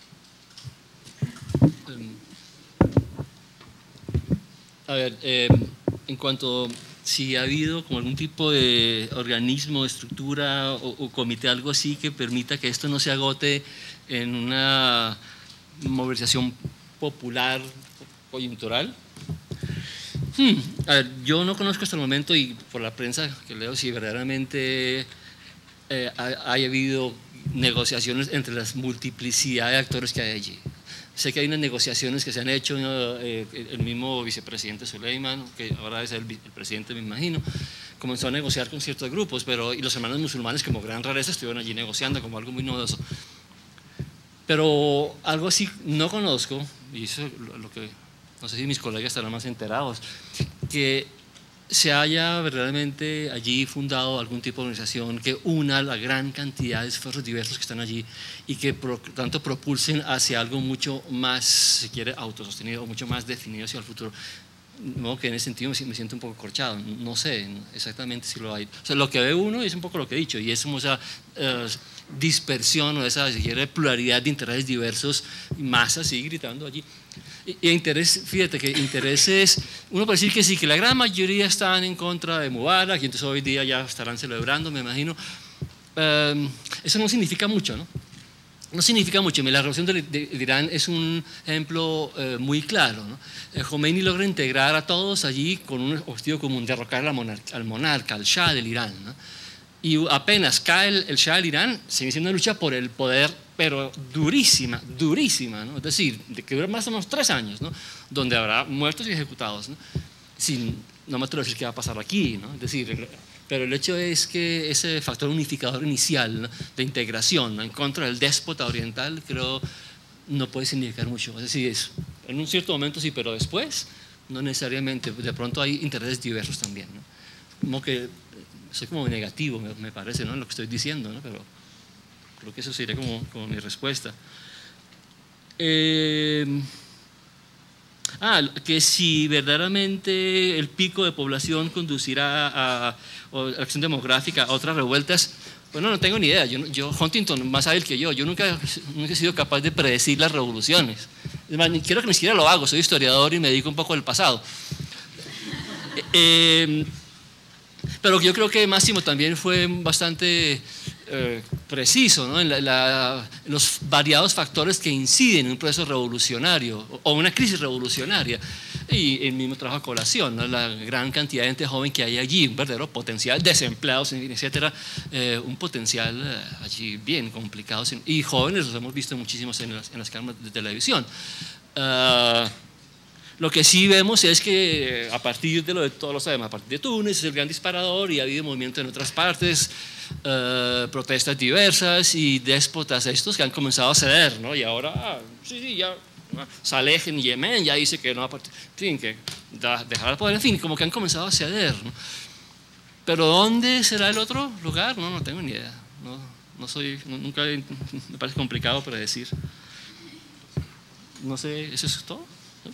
A ver, eh, en cuanto si ha habido como algún tipo de organismo, estructura o, o comité, algo así que permita que esto no se agote en una movilización popular coyuntural. Hmm, a ver, yo no conozco hasta el momento, y por la prensa que leo, si verdaderamente eh, ha, haya habido negociaciones entre las multiplicidad de actores que hay allí. Sé que hay unas negociaciones que se han hecho, eh, el mismo vicepresidente Suleiman, que ahora es el, el presidente, me imagino, comenzó a negociar con ciertos grupos, pero y los hermanos musulmanes, como gran rareza, estuvieron allí negociando como algo muy novedoso. Pero algo así no conozco, y eso lo, lo que no sé si mis colegas estarán más enterados, que se haya verdaderamente allí fundado algún tipo de organización que una la gran cantidad de esfuerzos diversos que están allí y que por tanto propulsen hacia algo mucho más, si quiere, autosostenido o mucho más definido hacia el futuro. No, que en ese sentido me siento un poco corchado, no sé exactamente si lo hay. O sea, lo que ve uno es un poco lo que he dicho, y es como esa uh, dispersión o esa, si quiere, pluralidad de intereses diversos, masas así gritando allí. Y, y interés, fíjate que intereses, uno puede decir que sí, que la gran mayoría están en contra de Mubarak, y entonces hoy día ya estarán celebrando, me imagino. Um, eso no significa mucho, ¿no? No significa mucho. La revolución de, de, de Irán es un ejemplo eh, muy claro, ¿no? El Khomeini logra integrar a todos allí con un objetivo común, derrocar al monarca, al, monarca, al Shah del Irán, ¿no? Y apenas cae el, el Shah del Irán, sigue siendo una lucha por el poder, pero durísima, durísima, ¿no? Es decir, de que dura más o menos tres años, ¿no? Donde habrá muertos y ejecutados, ¿no? Sin, no me atrevo a decir qué va a pasar aquí, ¿no? Es decir, pero el hecho es que ese factor unificador inicial, ¿no?, de integración, ¿no?, en contra del déspota oriental, creo no puede significar mucho. Es decir, es, en un cierto momento sí, pero después no necesariamente. De pronto hay intereses diversos también, ¿no? Como que soy como negativo, me, me parece, ¿no?, en lo que estoy diciendo, ¿no? Pero creo que eso sería como, como mi respuesta. Eh, Ah, que si verdaderamente el pico de población conducirá a, a, a la acción demográfica, a otras revueltas, bueno, no tengo ni idea. Yo, yo Huntington, más hábil que yo, yo nunca, nunca he sido capaz de predecir las revoluciones. Es más, ni quiero que ni siquiera lo hago, soy historiador y me dedico un poco al pasado. Eh, pero yo creo que Máximo también fue bastante eh, preciso, ¿no?, en, la, la, en los variados factores que inciden en un proceso revolucionario o una crisis revolucionaria. Y el mismo trabajo a colación, ¿no?, la gran cantidad de gente joven que hay allí, un verdadero potencial, desempleados, etcétera, eh, un potencial eh, allí bien complicado. Y jóvenes los hemos visto muchísimos en las, en las cámaras de televisión. Uh, Lo que sí vemos es que a partir de lo de todos lo sabemos, a partir de Túnez es el gran disparador, y ha habido movimiento en otras partes, uh, protestas diversas y déspotas estos que han comenzado a ceder, ¿no? Y ahora, ah, sí, sí, ya Saleh en Yemen ya dice que no, en fin, que dejar el poder, en fin, como que han comenzado a ceder, ¿no? Pero ¿dónde será el otro lugar? No, no tengo ni idea. No, no soy, nunca, me parece complicado predecir. No sé, ¿eso es todo?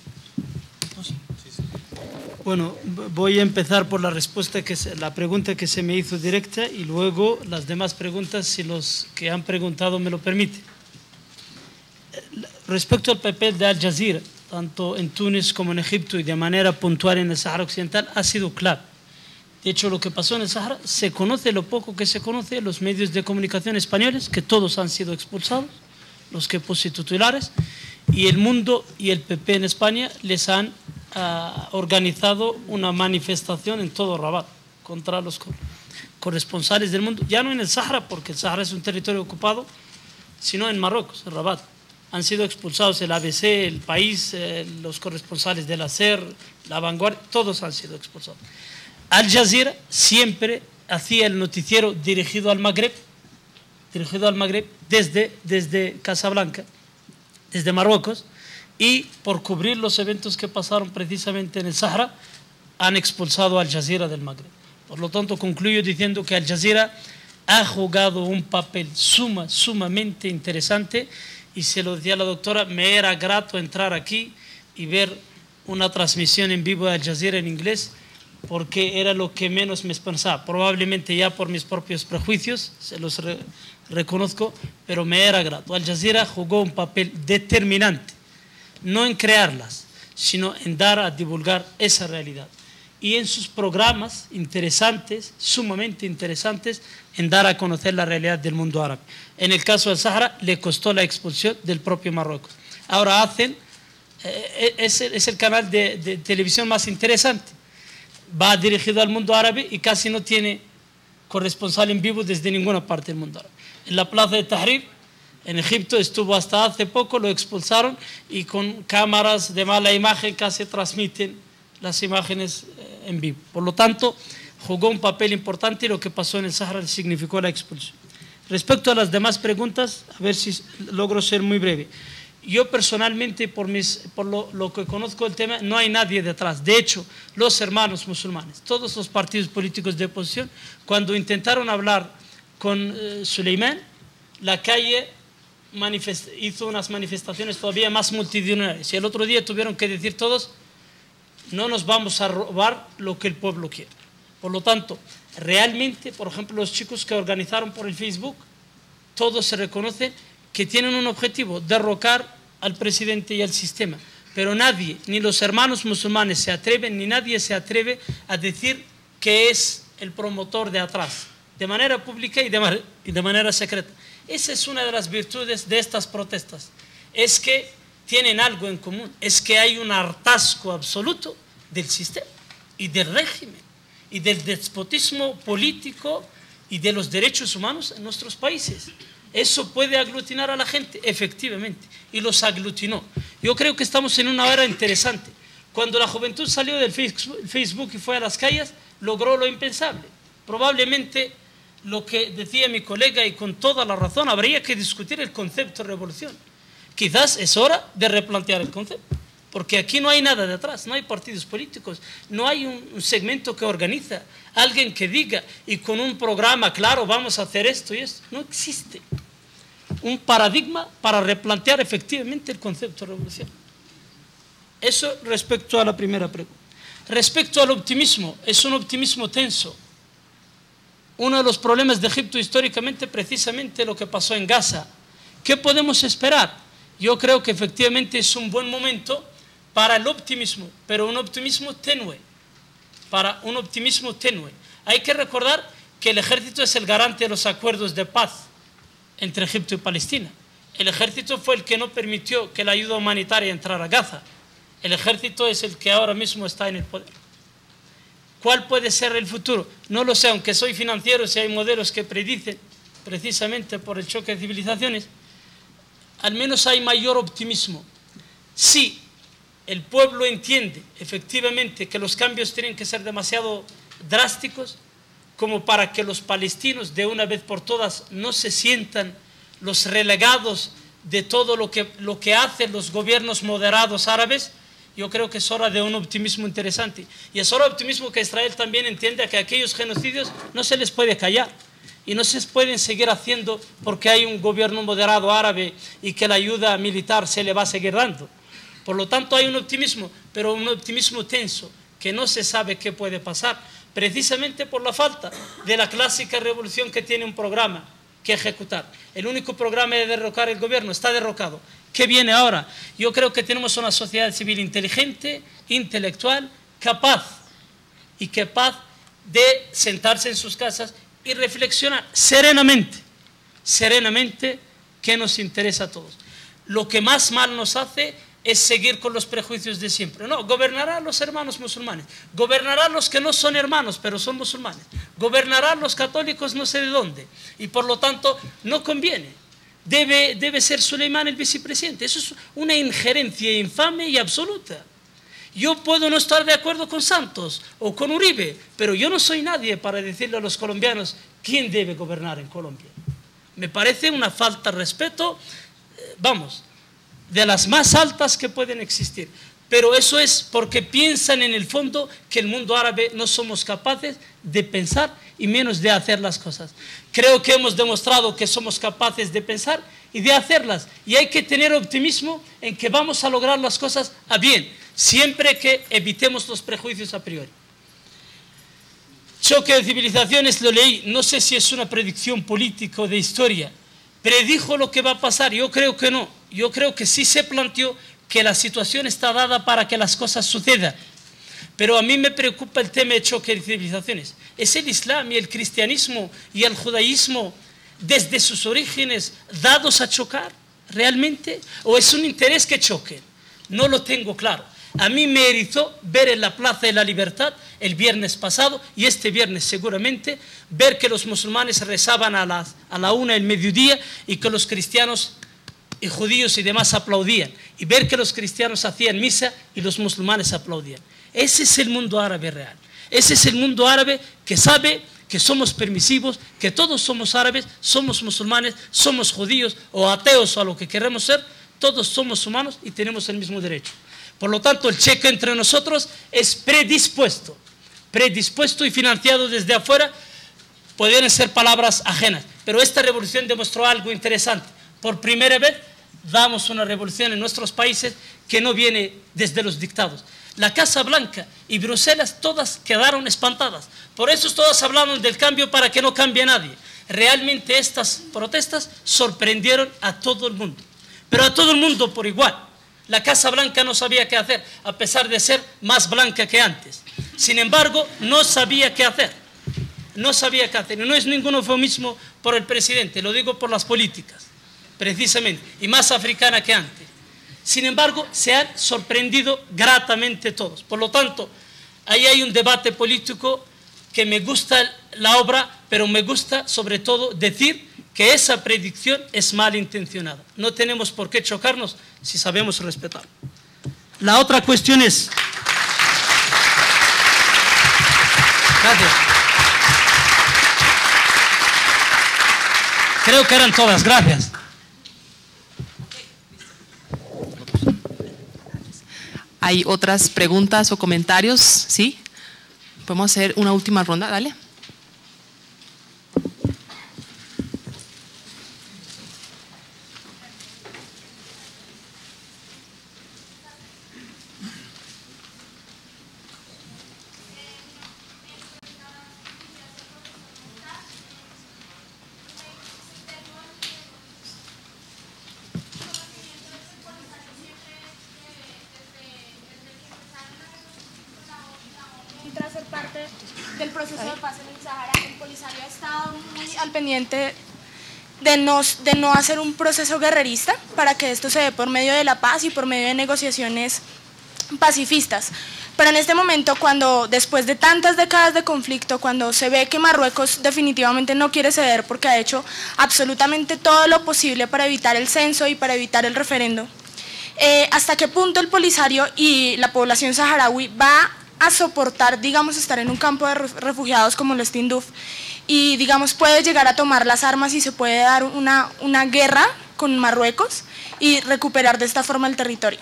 Bueno, voy a empezar por la respuesta que se, la pregunta que se me hizo directa, y luego las demás preguntas, si los que han preguntado me lo permiten. Respecto al papel de Al Jazeera, tanto en Túnez como en Egipto y de manera puntual en el Sahara Occidental, ha sido clave. De hecho, lo que pasó en el Sahara se conoce, lo poco que se conoce, los medios de comunicación españoles, que todos han sido expulsados, los que puse titulares, y El Mundo y el P P en España les han uh, organizado una manifestación en todo Rabat contra los corresponsales del mundo, ya no en el Sahara, porque el Sahara es un territorio ocupado, sino en Marruecos, en Rabat. Han sido expulsados el A B C, El País, eh, los corresponsales de la SER, La Vanguardia, todos han sido expulsados. Al Jazeera siempre hacía el noticiero dirigido al Magreb, dirigido al Magreb desde, desde Casablanca, desde Marruecos, y por cubrir los eventos que pasaron precisamente en el Sahara, han expulsado al Jazeera del Magreb. Por lo tanto, concluyo diciendo que Al Jazeera ha jugado un papel suma, sumamente interesante, y se lo decía la doctora, me era grato entrar aquí y ver una transmisión en vivo de Al Jazeera en inglés, porque era lo que menos me pensaba, probablemente ya por mis propios prejuicios, se los re reconozco, pero me era grato. Al Jazeera jugó un papel determinante, no en crearlas, sino en dar a divulgar esa realidad. Y en sus programas interesantes, sumamente interesantes, en dar a conocer la realidad del mundo árabe. En el caso del Sahara, le costó la expulsión del propio Marruecos. Ahora hacen, eh, es, el, es el canal de, de televisión más interesante. Va dirigido al mundo árabe y casi no tiene corresponsal en vivo desde ninguna parte del mundo árabe. En la plaza de Tahrir, en Egipto, estuvo hasta hace poco, lo expulsaron y con cámaras de mala imagen casi transmiten las imágenes en vivo. Por lo tanto, jugó un papel importante y lo que pasó en el Sahara significó la expulsión. Respecto a las demás preguntas, a ver si logro ser muy breve. Yo personalmente, por, mis, por lo, lo que conozco del tema, no hay nadie detrás. De hecho, los hermanos musulmanes, todos los partidos políticos de oposición, cuando intentaron hablar con eh, Suleimán, la calle hizo unas manifestaciones todavía más multitudinarias. Y el otro día tuvieron que decir todos, no nos vamos a robar lo que el pueblo quiere. Por lo tanto, realmente, por ejemplo, los chicos que organizaron por el Facebook, todos se reconocen que tienen un objetivo, derrocar al presidente y al sistema. Pero nadie, ni los hermanos musulmanes se atreven, ni nadie se atreve a decir que es el promotor de atrás, de manera pública y de, y de manera secreta. Esa es una de las virtudes de estas protestas, es que tienen algo en común, es que hay un hartazgo absoluto del sistema y del régimen y del despotismo político y de los derechos humanos en nuestros países. Eso puede aglutinar a la gente, efectivamente, y los aglutinó. Yo creo que estamos en una era interesante. Cuando la juventud salió del Facebook y fue a las calles, logró lo impensable. Probablemente lo que decía mi colega, y con toda la razón, habría que discutir el concepto de revolución. Quizás es hora de replantear el concepto, porque aquí no hay nada detrás, no hay partidos políticos, no hay un segmento que organiza, alguien que diga, y con un programa claro vamos a hacer esto y esto. No existe un paradigma para replantear efectivamente el concepto de revolución. Eso respecto a la primera pregunta. Respecto al optimismo, es un optimismo tenso. Uno de los problemas de Egipto históricamente, precisamente lo que pasó en Gaza. ¿Qué podemos esperar? Yo creo que efectivamente es un buen momento para el optimismo, pero un optimismo tenue, para un optimismo tenue. Hay que recordar que el ejército es el garante de los acuerdos de paz entre Egipto y Palestina. El ejército fue el que no permitió que la ayuda humanitaria entrara a Gaza. El ejército es el que ahora mismo está en el poder. ¿Cuál puede ser el futuro? No lo sé, aunque soy financiero, si hay modelos que predicen, precisamente por el choque de civilizaciones, al menos hay mayor optimismo. Si el pueblo entiende efectivamente que los cambios tienen que ser demasiado drásticos como para que los palestinos de una vez por todas no se sientan los relegados de todo lo que, lo que hacen los gobiernos moderados árabes, yo creo que es hora de un optimismo interesante. Y es hora de optimismo que Israel también entienda que aquellos genocidios no se les puede callar y no se pueden seguir haciendo porque hay un gobierno moderado árabe y que la ayuda militar se le va a seguir dando. Por lo tanto, hay un optimismo, pero un optimismo tenso, que no se sabe qué puede pasar, precisamente por la falta de la clásica revolución que tiene un programa que ejecutar. El único programa de derrocar el gobierno está derrocado. ¿Qué viene ahora? Yo creo que tenemos una sociedad civil inteligente, intelectual, capaz y capaz de sentarse en sus casas y reflexionar serenamente, serenamente qué nos interesa a todos. Lo que más mal nos hace es seguir con los prejuicios de siempre. No, gobernarán los hermanos musulmanes, gobernarán los que no son hermanos, pero son musulmanes, gobernarán los católicos no sé de dónde, y por lo tanto no conviene. Debe, debe ser Suleimán el vicepresidente. Eso es una injerencia infame y absoluta. Yo puedo no estar de acuerdo con Santos o con Uribe, pero yo no soy nadie para decirle a los colombianos quién debe gobernar en Colombia. Me parece una falta de respeto, eh, vamos, de las más altas que pueden existir. Pero eso es porque piensan en el fondo que el mundo árabe no somos capaces de pensar y menos de hacer las cosas. Creo que hemos demostrado que somos capaces de pensar y de hacerlas. Y hay que tener optimismo en que vamos a lograr las cosas a bien, siempre que evitemos los prejuicios a priori. Choque de civilizaciones, lo leí, no sé si es una predicción política o de historia. ¿Predijo lo que va a pasar? Yo creo que no. Yo creo que sí se planteó que la situación está dada para que las cosas sucedan. Pero a mí me preocupa el tema de choque de civilizaciones. ¿Es el Islam y el cristianismo y el judaísmo desde sus orígenes dados a chocar realmente? ¿O es un interés que choquen? No lo tengo claro. A mí me erizó ver en la Plaza de la Libertad el viernes pasado y este viernes seguramente ver que los musulmanes rezaban a, las, a la una del mediodía y que los cristianos y judíos y demás aplaudían, y ver que los cristianos hacían misa y los musulmanes aplaudían. Ese es el mundo árabe real. Ese es el mundo árabe que sabe que somos permisivos, que todos somos árabes, somos musulmanes, somos judíos o ateos o a lo que queremos ser, todos somos humanos y tenemos el mismo derecho. Por lo tanto, el cheque entre nosotros es predispuesto, predispuesto y financiado desde afuera. Pueden ser palabras ajenas, pero esta revolución demostró algo interesante. Por primera vez damos una revolución en nuestros países que no viene desde los dictados. La Casa Blanca y Bruselas todas quedaron espantadas. Por eso todas hablaron del cambio para que no cambie nadie. Realmente estas protestas sorprendieron a todo el mundo, pero a todo el mundo por igual. La Casa Blanca no sabía qué hacer, a pesar de ser más blanca que antes. Sin embargo, no sabía qué hacer. No sabía qué hacer. Y no es ningún eufemismo por el presidente, lo digo por las políticas, precisamente, y más africana que antes. Sin embargo, se han sorprendido gratamente todos. Por lo tanto, ahí hay un debate político que me gusta la obra, pero me gusta sobre todo decir que esa predicción es malintencionada. No tenemos por qué chocarnos si sabemos respetar. La otra cuestión es... Gracias. Creo que eran todas. Gracias. ¿Hay otras preguntas o comentarios? ¿Sí? Podemos hacer una última ronda, dale. Ser parte del proceso de paz en el Sahara, el Polisario ha estado muy al pendiente de no, de no hacer un proceso guerrerista para que esto se dé por medio de la paz y por medio de negociaciones pacifistas. Pero en este momento, cuando después de tantas décadas de conflicto, cuando se ve que Marruecos definitivamente no quiere ceder porque ha hecho absolutamente todo lo posible para evitar el censo y para evitar el referendo, eh, ¿hasta qué punto el Polisario y la población saharaui va a soportar, digamos, estar en un campo de refugiados como lo es Tinduf y, digamos, puede llegar a tomar las armas y se puede dar una, una guerra con Marruecos y recuperar de esta forma el territorio?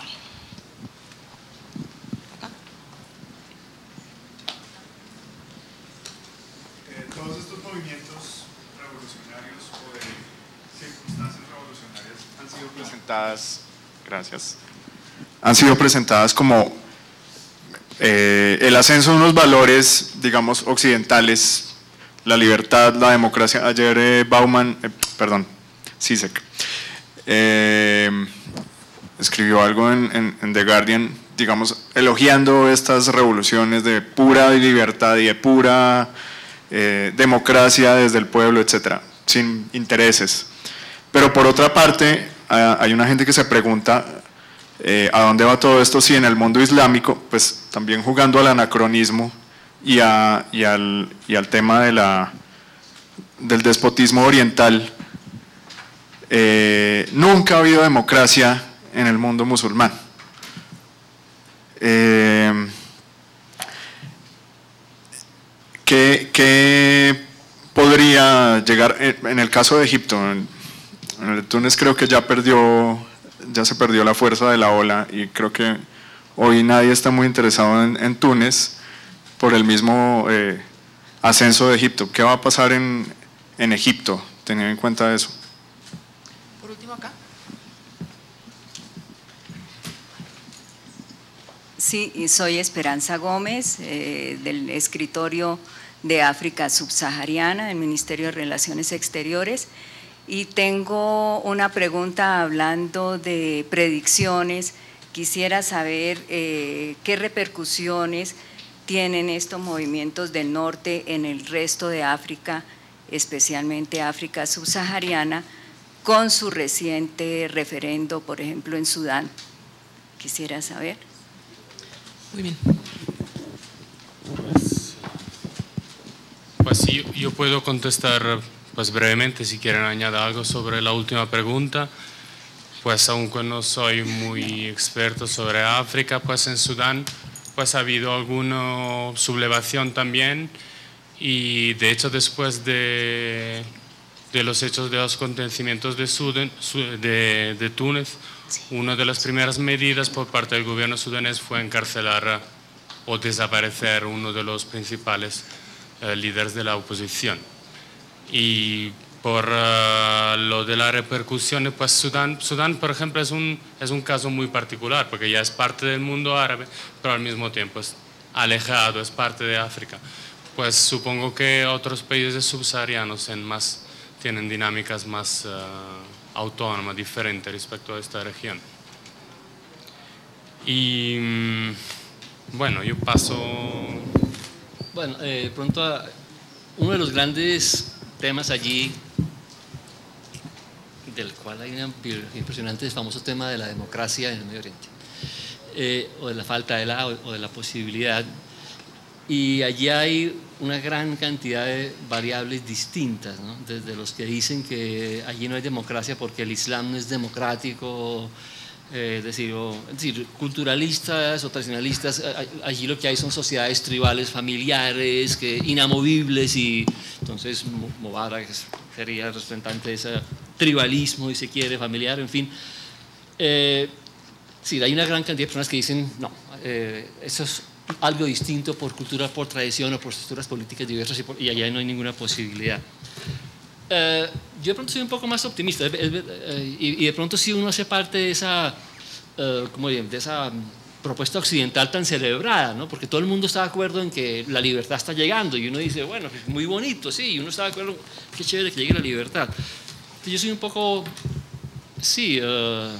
Eh, todos estos movimientos revolucionarios o de circunstancias revolucionarias han sido presentadas, gracias, han sido presentadas como Eh, el ascenso de unos valores, digamos, occidentales, la libertad, la democracia. Ayer eh, Bauman, eh, perdón, Zizek, eh, escribió algo en, en, en The Guardian digamos, elogiando estas revoluciones de pura libertad y de pura eh, democracia desde el pueblo, etcétera, sin intereses. Pero por otra parte, hay una gente que se pregunta eh, ¿a dónde va todo esto? Si en el mundo islámico, pues también jugando al anacronismo y, a, y, al, y al tema de la, del despotismo oriental, eh, nunca ha habido democracia en el mundo musulmán. Eh, ¿qué, ¿Qué podría llegar en el caso de Egipto? En, en el Túnez creo que ya perdió, ya se perdió la fuerza de la ola y creo que hoy nadie está muy interesado en, en Túnez por el mismo eh, ascenso de Egipto. ¿Qué va a pasar en, en Egipto, teniendo en cuenta eso? Por último acá. Sí, soy Esperanza Gómez, eh, del escritorio de África Subsahariana, del Ministerio de Relaciones Exteriores, y tengo una pregunta hablando de predicciones. Quisiera saber eh, qué repercusiones tienen estos movimientos del norte en el resto de África, especialmente África Subsahariana, con su reciente referendo, por ejemplo, en Sudán. Quisiera saber. Muy bien. Pues, pues sí, yo puedo contestar pues brevemente si quieren añadir algo sobre la última pregunta. Pues aunque no soy muy experto sobre África, pues en Sudán pues ha habido alguna sublevación también y de hecho después de, de los hechos de los acontecimientos de, Sudán, de, de Túnez, una de las primeras medidas por parte del gobierno sudanés fue encarcelar o desaparecer uno de los principales eh, líderes de la oposición. Y por uh, lo de las repercusiones, pues Sudán, Sudán, por ejemplo, es un, es un caso muy particular, porque ya es parte del mundo árabe, pero al mismo tiempo es alejado, es parte de África. Pues supongo que otros países subsaharianos en más, tienen dinámicas más uh, autónomas, diferentes respecto a esta región. Y bueno, yo paso... Bueno, eh, pronto a, uno de los grandes temas allí, del cual hay un impresionante, el famoso tema de la democracia en el Medio Oriente, eh, o de la falta de la, o de la posibilidad, y allí hay una gran cantidad de variables distintas, ¿no? Desde los que dicen que allí no hay democracia porque el Islam no es democrático, eh, es, decir, o, es decir, culturalistas o tradicionalistas, allí lo que hay son sociedades tribales familiares, que, inamovibles, y entonces Mubarak sería el representante de ese tribalismo, si se quiere, familiar, en fin. Eh, sí, hay una gran cantidad de personas que dicen, no, eh, eso es algo distinto por cultura, por tradición o por estructuras políticas diversas y, por, y allá no hay ninguna posibilidad. Uh, yo de pronto soy un poco más optimista es, es, uh, y, y de pronto si uno hace parte de esa, uh, ¿cómo digo? de esa propuesta occidental tan celebrada, ¿no? Porque todo el mundo está de acuerdo en que la libertad está llegando y uno dice, bueno, pues muy bonito, sí, y uno está de acuerdo, qué chévere que llegue la libertad. Entonces yo soy un poco, sí, uh,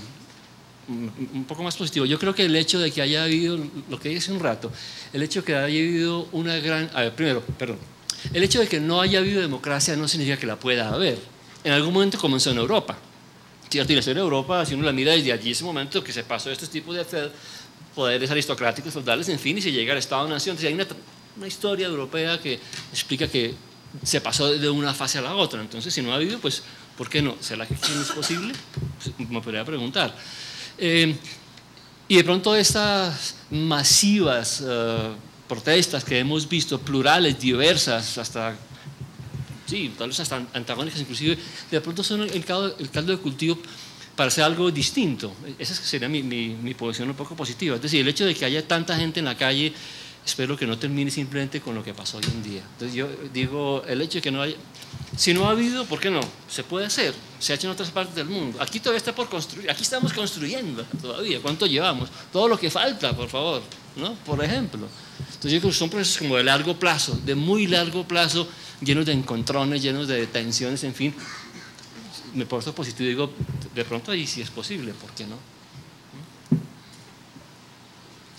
un poco más positivo. Yo creo que el hecho de que haya habido, lo que dije hace un rato, el hecho de que haya habido una gran, a ver, primero, perdón, el hecho de que no haya habido democracia no significa que la pueda haber. En algún momento comenzó en Europa, ¿cierto? Y la historia de Europa, si uno la mira desde allí, ese momento que se pasó de estos tipos de poderes aristocráticos, feudales, en fin, y se llega al Estado-Nación. Entonces hay una, una historia europea que explica que se pasó de una fase a la otra. Entonces, si no ha habido, pues, ¿por qué no? ¿Será que no es posible? Pues, me podría preguntar. Eh, y de pronto estas masivas uh, protestas que hemos visto, plurales, diversas, hasta, sí, tal vez hasta antagónicas inclusive, de pronto son el caldo, el caldo de cultivo para hacer algo distinto. Esa sería mi, mi, mi posición un poco positiva. Es decir, el hecho de que haya tanta gente en la calle, espero que no termine simplemente con lo que pasó hoy en día. Entonces yo digo, el hecho de que no haya, si no ha habido, ¿por qué no? Se puede hacer, se ha hecho en otras partes del mundo. Aquí todavía está por construir, aquí estamos construyendo todavía. ¿Cuánto llevamos? Todo lo que falta, por favor, ¿no? Por ejemplo. Entonces yo creo que son procesos como de largo plazo, de muy largo plazo, llenos de encontrones, llenos de tensiones, en fin. Me porto positivo y digo, de pronto ahí sí es posible, ¿por qué no?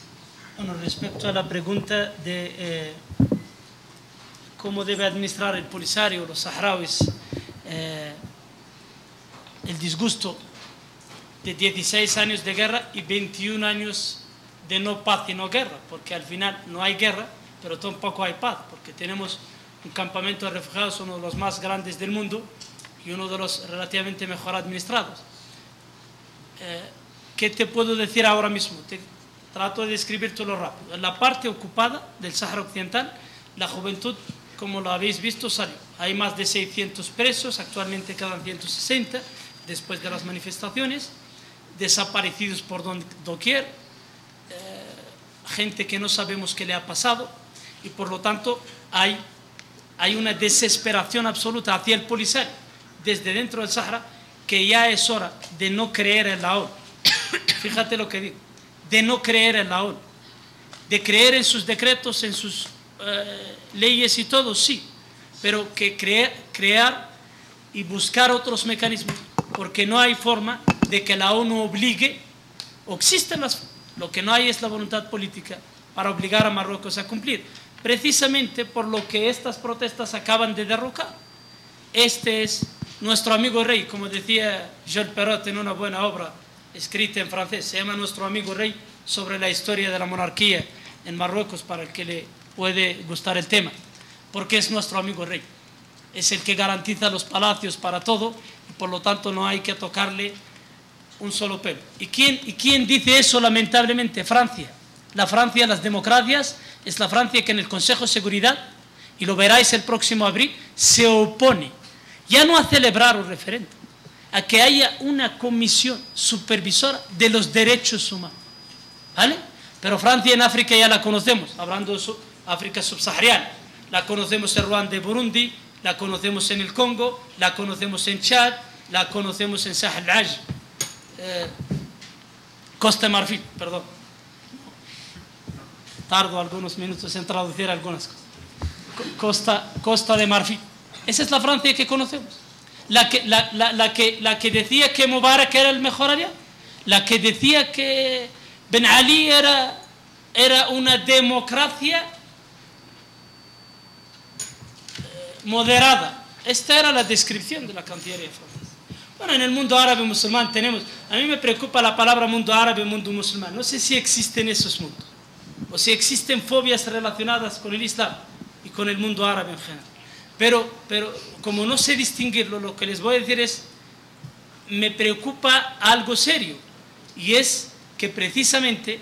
Bueno, respecto a la pregunta de eh, cómo debe administrar el Polisario, los saharauis, eh, el disgusto de dieciséis años de guerra y veintiún años de no paz y no guerra, porque al final no hay guerra, pero tampoco hay paz, porque tenemos un campamento de refugiados, uno de los más grandes del mundo y uno de los relativamente mejor administrados. Eh, ¿Qué te puedo decir ahora mismo? Te trato de describírtelo rápido. En la parte ocupada del Sáhara Occidental, la juventud, como lo habéis visto, salió. Hay más de seiscientos presos, actualmente quedan ciento sesenta, después de las manifestaciones, desaparecidos por doquier, eh, gente que no sabemos qué le ha pasado, y por lo tanto hay, hay una desesperación absoluta hacia el Polisario, desde dentro del Sáhara, que ya es hora de no creer en la ONU. Fíjate lo que digo, de no creer en la ONU, de creer en sus decretos, en sus eh, leyes y todo, sí, pero que creer, crear y buscar otros mecanismos, porque no hay forma de que la ONU obligue, o existen las, lo que no hay es la voluntad política para obligar a Marruecos a cumplir, precisamente por lo que estas protestas acaban de derrocar. Este es nuestro amigo rey, como decía Jules Perrot en una buena obra escrita en francés, se llama Nuestro amigo rey, sobre la historia de la monarquía en Marruecos, para el que le puede gustar el tema, porque es nuestro amigo rey, es el que garantiza los palacios para todo, y por lo tanto no hay que tocarle un solo pelo. ¿Y quién, y quién dice eso? Lamentablemente, Francia. La Francia de las democracias es la Francia que en el Consejo de Seguridad, y lo veráis el próximo abril, se opone ya no a celebrar un referéndum, a que haya una comisión supervisora de los derechos humanos, ¿vale? Pero Francia en África ya la conocemos, hablando de su África subsahariana, la conocemos en Ruanda y Burundi, la conocemos en el Congo, la conocemos en Chad, la conocemos en Sahel Aj, eh, Costa de Marfil, perdón. Tardo algunos minutos en traducir algunas cosas. Costa, Costa de Marfil. Esa es la Francia que conocemos. La que, la, la, la, que, la que decía que Mubarak era el mejor aliado. La que decía que Ben Ali era, era una democracia moderada. Esta era la descripción de la Cancillería francesa. Bueno, en el mundo árabe musulmán tenemos... A mí me preocupa la palabra mundo árabe, mundo musulmán. No sé si existen esos mundos, o si existen fobias relacionadas con el Islam y con el mundo árabe en general. Pero, pero como no sé distinguirlo, lo que les voy a decir es, me preocupa algo serio, y es que precisamente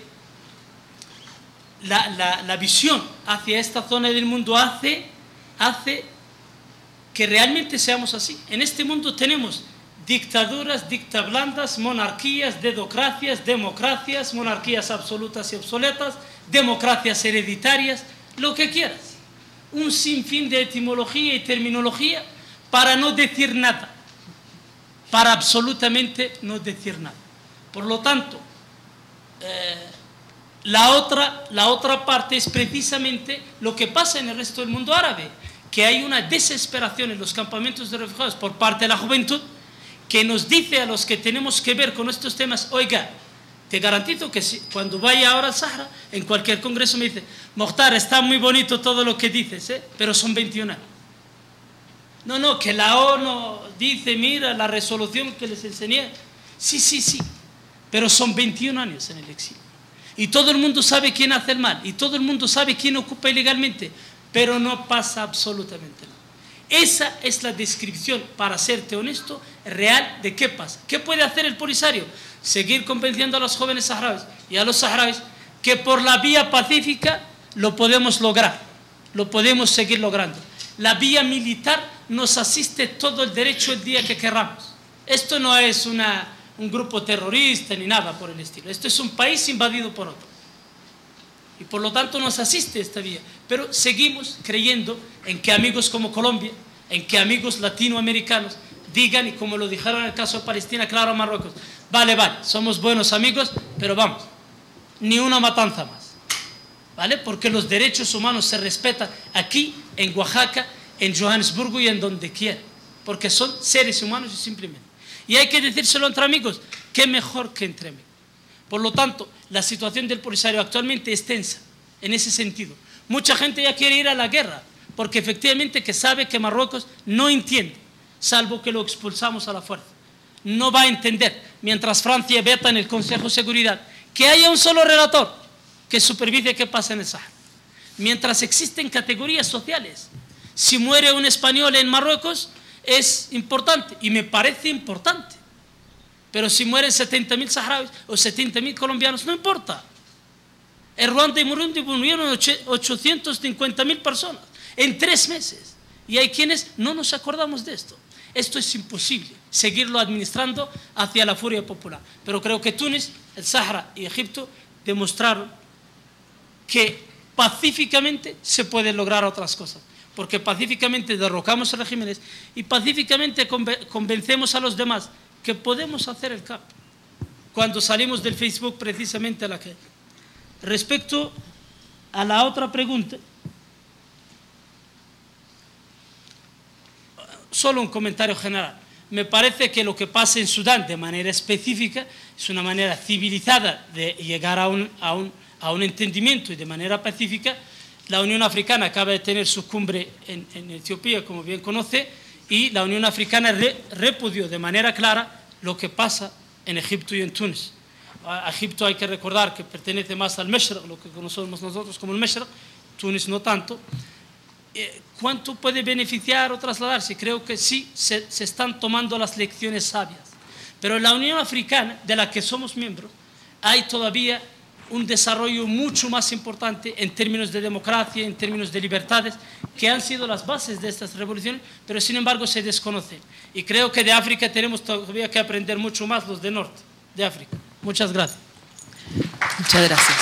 la, la, la visión hacia esta zona del mundo hace, hace que realmente seamos así. En este mundo tenemos dictaduras, dictablandas, monarquías, dedocracias, democracias, monarquías absolutas y obsoletas, democracias hereditarias, lo que quieras. Un sinfín de etimología y terminología para no decir nada, para absolutamente no decir nada. Por lo tanto, eh, la, otra, la otra parte es precisamente lo que pasa en el resto del mundo árabe, que hay una desesperación en los campamentos de refugiados por parte de la juventud, que nos dice a los que tenemos que ver con estos temas, oiga, te garantizo que si, cuando vaya ahora al Sahara, en cualquier congreso me dice, Mokhtar, está muy bonito todo lo que dices, ¿eh? Pero son veintiún años. No, no, que la ONU dice, mira, la resolución que les enseñé. Sí, sí, sí, pero son veintiún años en el exilio. Y todo el mundo sabe quién hace el mal, y todo el mundo sabe quién ocupa ilegalmente, pero no pasa absolutamente nada. Esa es la descripción, para serte honesto, real de qué pasa. ¿Qué puede hacer el Polisario? Seguir convenciendo a los jóvenes saharauis y a los saharauis que por la vía pacífica lo podemos lograr, lo podemos seguir logrando. La vía militar nos asiste todo el derecho el día que querramos. Esto no es una, un grupo terrorista ni nada por el estilo. Esto es un país invadido por otro. Y por lo tanto nos asiste esta vía. Pero seguimos creyendo en que amigos como Colombia, en que amigos latinoamericanos digan, y como lo dijeron en el caso de Palestina, claro, Marruecos, vale, vale, somos buenos amigos, pero vamos, ni una matanza más, ¿vale? Porque los derechos humanos se respetan aquí, en Oaxaca, en Johannesburgo y en donde quiera, porque son seres humanos y simplemente. Y hay que decírselo entre amigos, qué mejor que entre amigos. Por lo tanto, la situación del Polisario actualmente es tensa, en ese sentido. Mucha gente ya quiere ir a la guerra, porque efectivamente que sabe que Marruecos no entiende, salvo que lo expulsamos a la fuerza. No va a entender, mientras Francia veta en el Consejo de Seguridad, que haya un solo relator que supervise qué pasa en el Sáhara. Mientras existen categorías sociales, si muere un español en Marruecos es importante, y me parece importante. Pero si mueren setenta mil saharauis o setenta mil colombianos, no importa. En Ruanda y Burundi murieron ochocientas cincuenta mil personas en tres meses. Y hay quienes no nos acordamos de esto. Esto es imposible, seguirlo administrando hacia la furia popular. Pero creo que Túnez, el Sáhara y Egipto demostraron que pacíficamente se pueden lograr otras cosas. Porque pacíficamente derrocamos regímenes y pacíficamente convencemos a los demás que podemos hacer el cambio. Cuando salimos del Facebook precisamente a la calle. Respecto a la otra pregunta, solo un comentario general. Me parece que lo que pasa en Sudán de manera específica es una manera civilizada de llegar a un, a un, a un entendimiento y de manera pacífica. La Unión Africana acaba de tener su cumbre en, en Etiopía, como bien conoce, y la Unión Africana re, repudió de manera clara lo que pasa en Egipto y en Túnez. A Egipto hay que recordar que pertenece más al Mashriq, lo que conocemos nosotros como el Mashriq, Túnez no tanto. Eh, ¿Cuánto puede beneficiar o trasladarse? Creo que sí, se, se están tomando las lecciones sabias. Pero en la Unión Africana, de la que somos miembros, hay todavía un desarrollo mucho más importante en términos de democracia, en términos de libertades, que han sido las bases de estas revoluciones, pero sin embargo se desconocen. Y creo que de África tenemos todavía que aprender mucho más los del norte de África. Muchas gracias. Muchas gracias.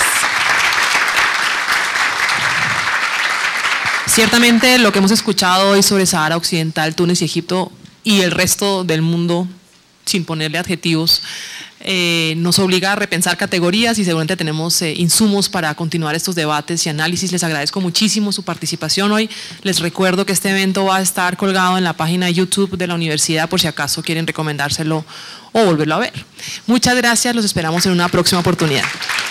Ciertamente lo que hemos escuchado hoy sobre Sahara Occidental, Túnez y Egipto y el resto del mundo, sin ponerle adjetivos, eh, nos obliga a repensar categorías y seguramente tenemos eh, insumos para continuar estos debates y análisis. Les agradezco muchísimo su participación hoy. Les recuerdo que este evento va a estar colgado en la página de YouTube de la universidad por si acaso quieren recomendárselo o volverlo a ver. Muchas gracias, los esperamos en una próxima oportunidad.